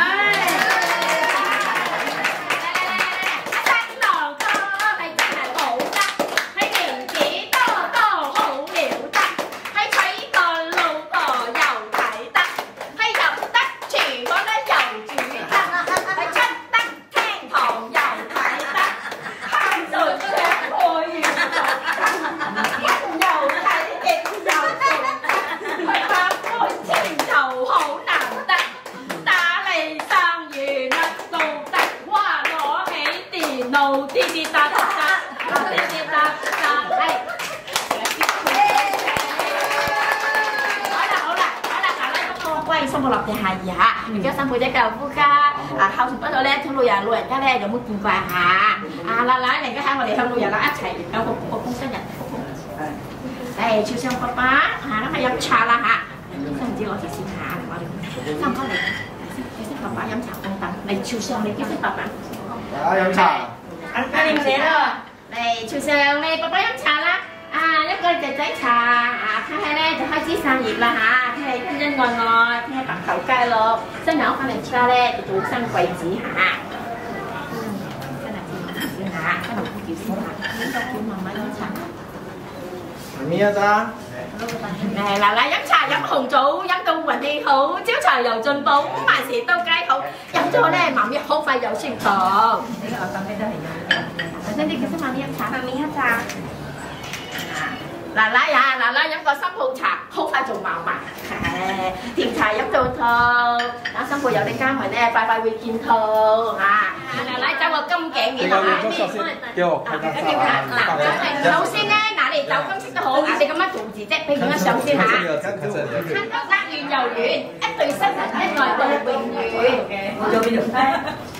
新抱落地下兒嚇，然之後新抱仔教夫家啊孝順不到咧，老人老人家咧有冇見怪嚇？啊奶奶嚟家喺我哋向老人家一齊有個個恭生日，嚟朝上爸爸嚇，咁係飲茶啦嚇，知唔知攞條線嚇？我哋三哥嚟，叫聲爸爸飲茶等等，嚟朝上嚟叫聲爸爸。 大家飲茶。 阿你寫咯，嚟朝上嚟爸爸飲茶啦。啊，一個仔仔茶啊，睇下咧就開枝散葉啦嚇，睇下恩恩愛愛，睇下白頭偕老，新娘翻嚟家咧就早生貴子嚇。嗯，新娘子先嚇，新娘子叫先嚇，呢個叫媽媽飲茶。 咩啊咋？ 誒奶奶飲茶飲紅棗，飲到運氣好，招財又進寶，萬事都皆好，飲咗咧媽咪好快又舒服。呢個我講嘅都係有。首先啲叫聲媽咪飲茶，媽咪飲茶。奶奶啊，奶奶飲個新抱茶，好快做嫲嫲。甜茶飲到肚，等新抱有你加埋咧，快快會見肚啊！奶奶走個金頸面啊！ 叫我開燈嗱，首先咧，嗱你走金色都好，嗱你咁樣做字啫，俾影一相先嚇。親得遠又遠，一對新人恩愛到永遠。做邊度？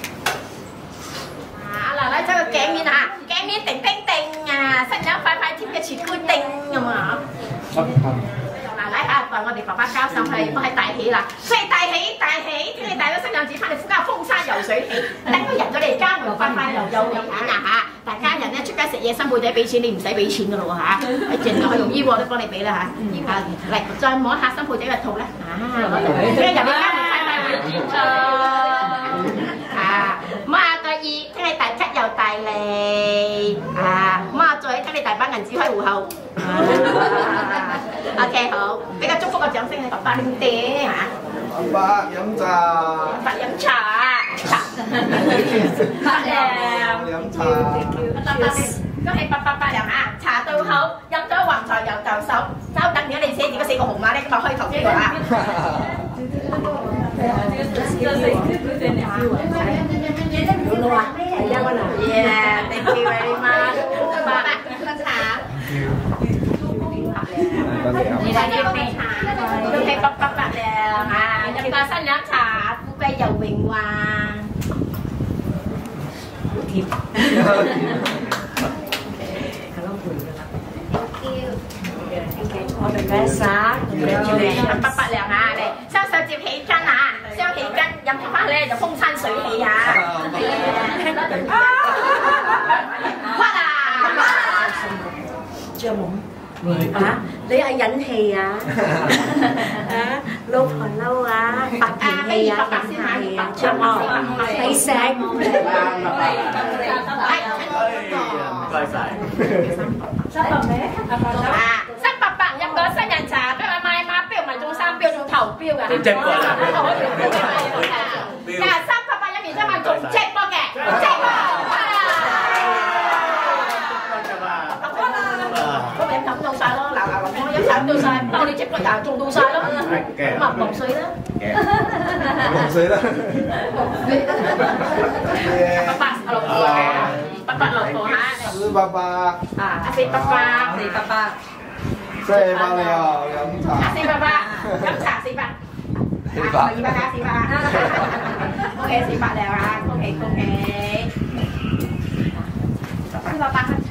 啊，奶奶走個頸面啊，頸面定定定啊，新娘快快貼嘅瓷冠定咁啊！奶奶啊，為我哋爸爸交上去，我係大喜啦！所以大喜大喜，聽你帶咗新娘子翻嚟夫家風山游水起，等佢入咗嚟家門快快又有有錢啊嚇！大家人咧出街食嘢，新抱仔俾錢，你唔使俾錢噶咯喎嚇！淨係用醫喎都幫你俾啦嚇！嚟再摸下新抱仔嘅肚咧，啊！攞嚟，跟住入你家門快快會見。 唱。啊，孖個二，聽你大七又大利。啊，孖嘴，聽你大把銀紙開戶口。OK 好，俾個祝福嘅掌聲你爸爸點點嚇？ 爸爸飲茶。 爸飲茶。茶。八兩。 飲茶。 恭喜八八八兩啊！茶到口，入咗橫財又就手，稍等而家你寫住嗰四個號碼咧，咁就可以投資㗎啦。Yeah, thank you very much. 八八八茶。你睇呢杯茶，恭喜八八八兩啊！飲個新娘茶，富貴又榮華。我哋嘅沙，八八兩啊！嚟雙手接起巾啊，雙起巾飲翻咧就風生水起啊！屈啊！張夢啊，你係忍氣啊？啊，老婆嬲啊，發脾氣啊，發脾氣啊，張夢你醒我嚟啊！唔該晒。三百咩？啊，三百八入個新人茶，今日買馬標唔係中三標，中頭標㗎。中積波啦！嗱，三百八入面即係買中積波嘅，積波。咁飲飲到晒咯，嗱嗱臨我飲飲到晒，當你積波又中到晒咯，咁啊六歲啦。 六歲啦。 八八六個，八八六個嚇。 四八八。 啊，四八八，四八八。 四百了，飲茶。 四百八，飲茶四百。四百。二百加四百。恭喜四百了啊！恭喜恭喜。四百八喝茶。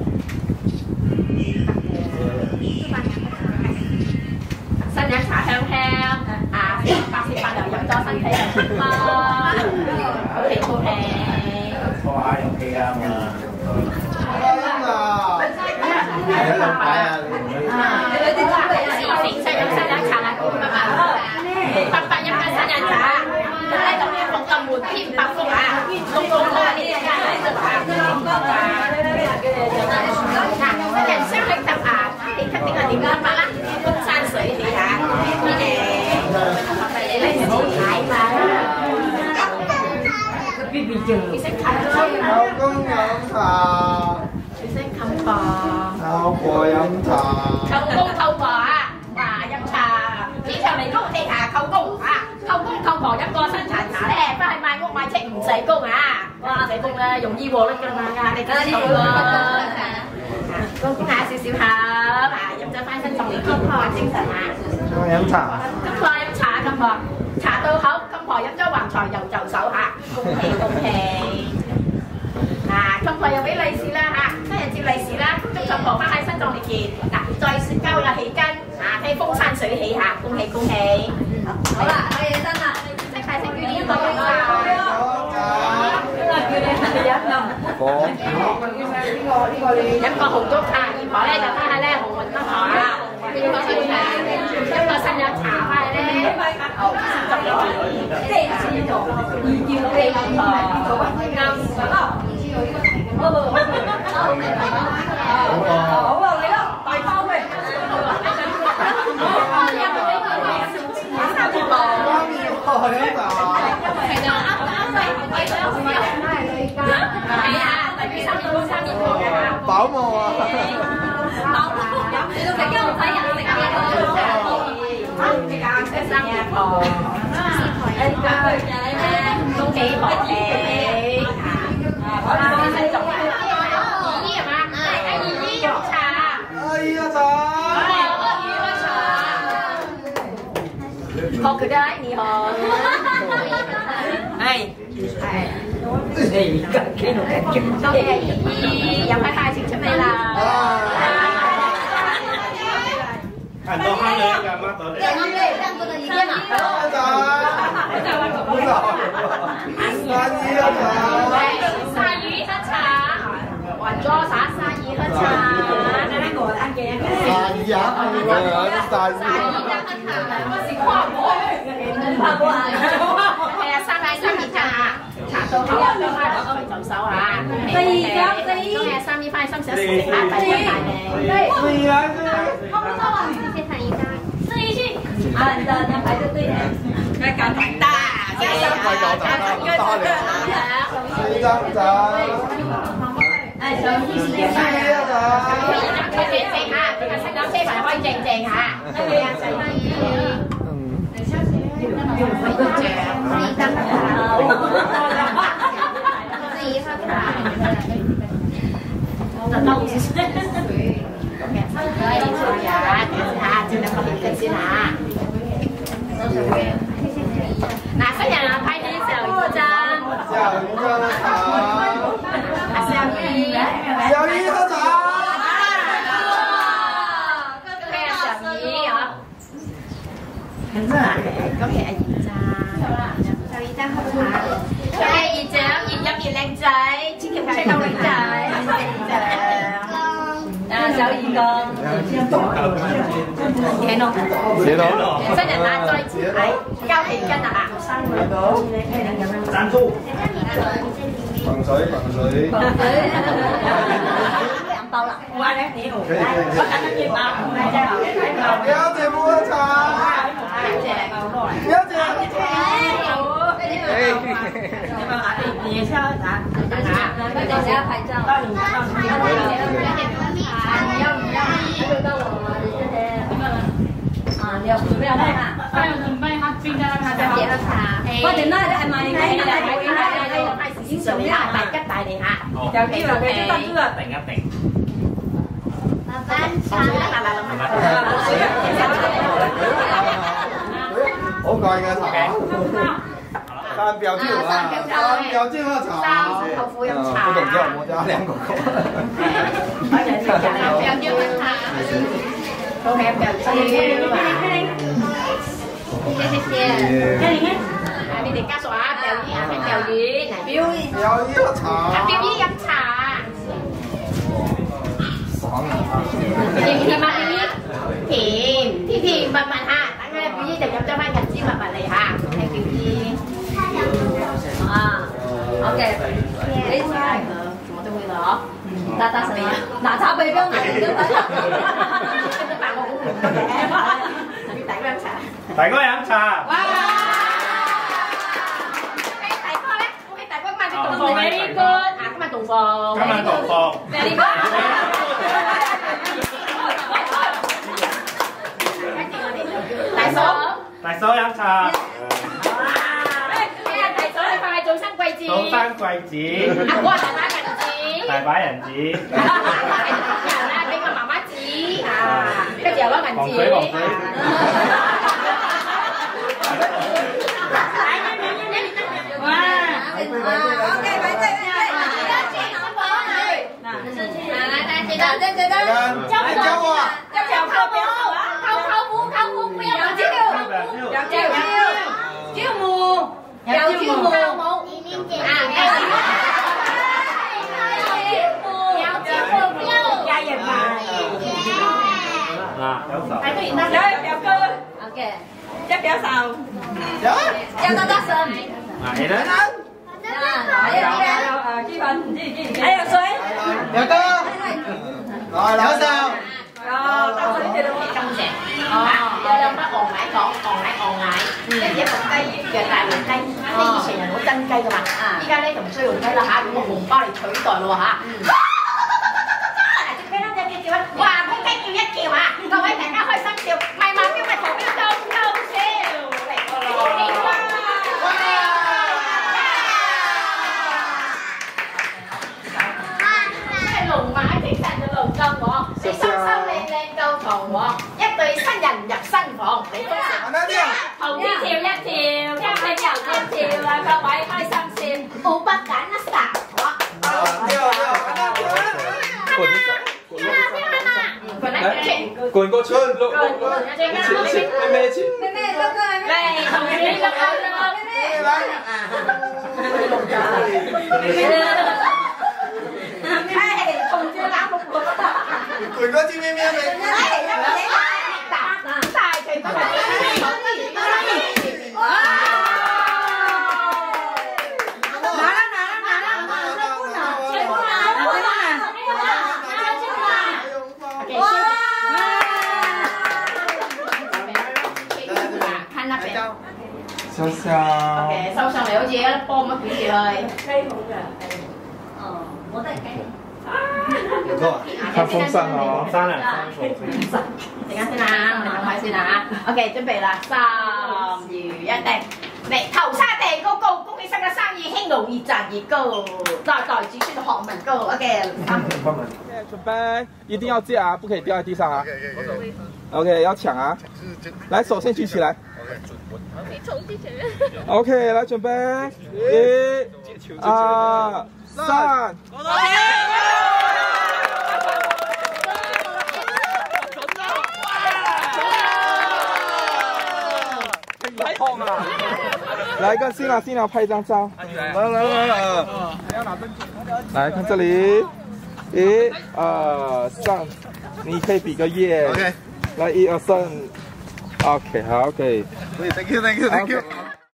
新飲茶香香，啊，百四百又飲咗身體又舒服，恭喜恭喜。 坐下遊戲啊嘛。開心啊！你喺度擺啊你？ 你啲準備啊？新新飲新飲茶啊，八八八八飲緊新飲茶，咧就要放個滿天百福啊！公公啦，呢啲家喺度啊，公公啊，新人雙力集啊，你確定係點啦？八啦，風山水起啊，呢啲你嚟自海嘛？你識睇咯？ 老公飲茶。 你識冚婆？ 老婆飲茶。 舅公舅婆啊，哇飲茶，天長地高地下舅公啊，舅公舅婆飲個新茶茶咧，翻去買屋買車唔使供啊，哇唔使供啦，用醫鑊甩㗎嘛，你知唔知喎？公公下少少口，啊飲咗翻身仲要健康精神啊！ 我飲茶。 金婆飲茶，金婆茶到口，金婆飲咗橫財又就手嚇，恭喜恭喜！嗱，金婆又俾利是啦嚇，生日接利是啦，祝金婆翻喺身壯力健，嗱再雪膠又起筋，啊睇風生水起嚇，恭喜恭喜！好啦，我哋起身啦，即係食魚呢個飲茶，叫你飲飲。飲個紅燭茶，然後咧就睇下咧紅運得好啦，飲個新茶，飲個新飲茶翻嚟咧，哦，執咗，即係先做，意見你咁啊，啱咯。好啊，你咯，大包嘅。 保姆啊！ 保姆，你都食雞唔使人食嘅。食生日婆，恭喜婆你。姨係嘛？係阿姨姨飲茶。 阿姨飲茶。 學佢哋你好。係係。恭喜阿姨姨飲翻大錢出嚟啦！ 看到他那个嘛，到底。 兩個兩個的一邊嘛。 阿茶。阿姨飲茶。 鯊魚喝茶，還咗灑鯊魚喝茶。呢個啱嘅。 阿姨啊，阿姨啊，阿姨。 鯊魚喝茶，我是跨國嘅，跨國啊。 數好啊，兩塊攞去就手啊。四張四。今日三姨翻去心想食下大餐大嘅。 四啊！ 差不多了，谢谢一张。四一去。 啊，你的那排就对了。要搞大，加上快搞大，大了。四張就。誒，上次試嘅。四啊就。佢正正嚇，佢食咗車牌可以正正嚇。係啊，細啲。四張好。四張就當然。OK， 可以坐下，等下盡量放啲跟先嚇。嗱，新人啊，拍啲時候嗰陣。小姨喝茶。小姨。小姨喝茶。恭喜阿小姨啊！恭喜阿姨咋？小姨真喝茶。恭喜姨丈，越飲越靚仔，千祈唔好吹到女仔。啊，小姨公，睇咯，寫到，新人啊，再次係交皮筋啊，生睇到，贊助，bằng水bằng水，兩包啦，哇咧，屌，我等緊熱鬧，表姐冇得茶，表姐，表姐，你先啊，等下，等下拍照，到你，到你，到你。你要唔要？呢度得我哋即係啊，你又準備好啦？我又準備黑邊啦，下隻嘢啦茶。我哋咧係咪？係係係係係係先上嚟啊！大吉大利嚇！有機會嘅，得咗啦，定一定。麻煩茶啦，麻煩好貴嘅茶。三表舅啊，三表舅喝茶，三舅父飲茶，不懂叫我家兩個口。表舅喝茶，都係表舅啊。謝謝謝。你哋家屬啊，表姨啊，表姨，表姨，表姨喝茶，表姨飲茶。爽啊！甜甜啊，表姨，甜甜甜蜜蜜嚇，等佢表姨就飲咗翻銀紙蜜蜜嚟嚇，係表姨。啊 ，OK， 你猜什麼都會啦，嗬？拿拿什麼？拿茶杯俾我拿嚟都得。大我好嘅，大哥飲茶。大哥飲茶。哇！大哥咧，恭喜大哥今日嘅動very good，啊，今日洞房。今日洞房。very good。大嫂。大嫂飲茶。早生貴子，早生貴子，阿哥大把銀紙，大把銀紙，人咧俾個媽媽紙啊，跟住又攞銀紙，防水防水。哇！啊 ，OK， 擺低擺低，多謝我幫你。嗱，來來，記得記得記得，教我，教教靠母，靠靠母靠母，不要招，要招招，招母。有招募，啊，有招募，有招募，家人嘛。嗱，有手。喺度，有表哥。OK， 一表嫂。有。有多多神。係啦。還有還有誒，基本唔知唔知。還有誰？有哥。來，有手。哦，多謝你哋金石，哦，有兩筆昂奶講，昂奶昂奶，跟住一個雞嘅大黃雞，即係以前人好真雞噶嘛，依家咧就唔需要雞啦嚇，用個紅包嚟取代咯嚇。俾啦，隻叫叫啊！哇，公雞叫一叫啊！各位大家開心笑，咪馬標咪圖標夠夠笑，嚟嚟哇！係龍馬精神嘅龍夠我。你心心靚靚夠同我，一對新人入新房，你都食。後邊跳一跳，聽你又跳跳啦，各位開心笑，冇不揀一殺我。跳跳，跳跳跳跳，滾過去，滾過去，一起一起，妹妹一起，妹妹哥哥嚟，同你哥哥，妹妹來，哎，同志打木木。滾過去咩咩咩？大大齊都係。哇！ 笑笑。 OK， 收上嚟好似一粒波咁樣捲住佢。雞好嘅。哦，我都係雞。 有夠啊？看風扇哦。風扇啊！ 陣間先啦，我哋開先啦嚇。OK， 準備啦，三二一定。嚟頭沙地高高，恭喜新嘅生意興隆，越賺越高，代代子孫學問高。OK， 準備，一定要接啊，不可以掉在地上啊。OK， 要搶啊！來，手先舉起來。你從最前面。OK， 來準備，一、二、三。痛啊！来跟新郎新娘拍一张照。来来来来，来看这里，一、二、三，你可以比个耶。OK。来一二三。OK， 好 ，OK。 Thank you，Thank you，Thank you。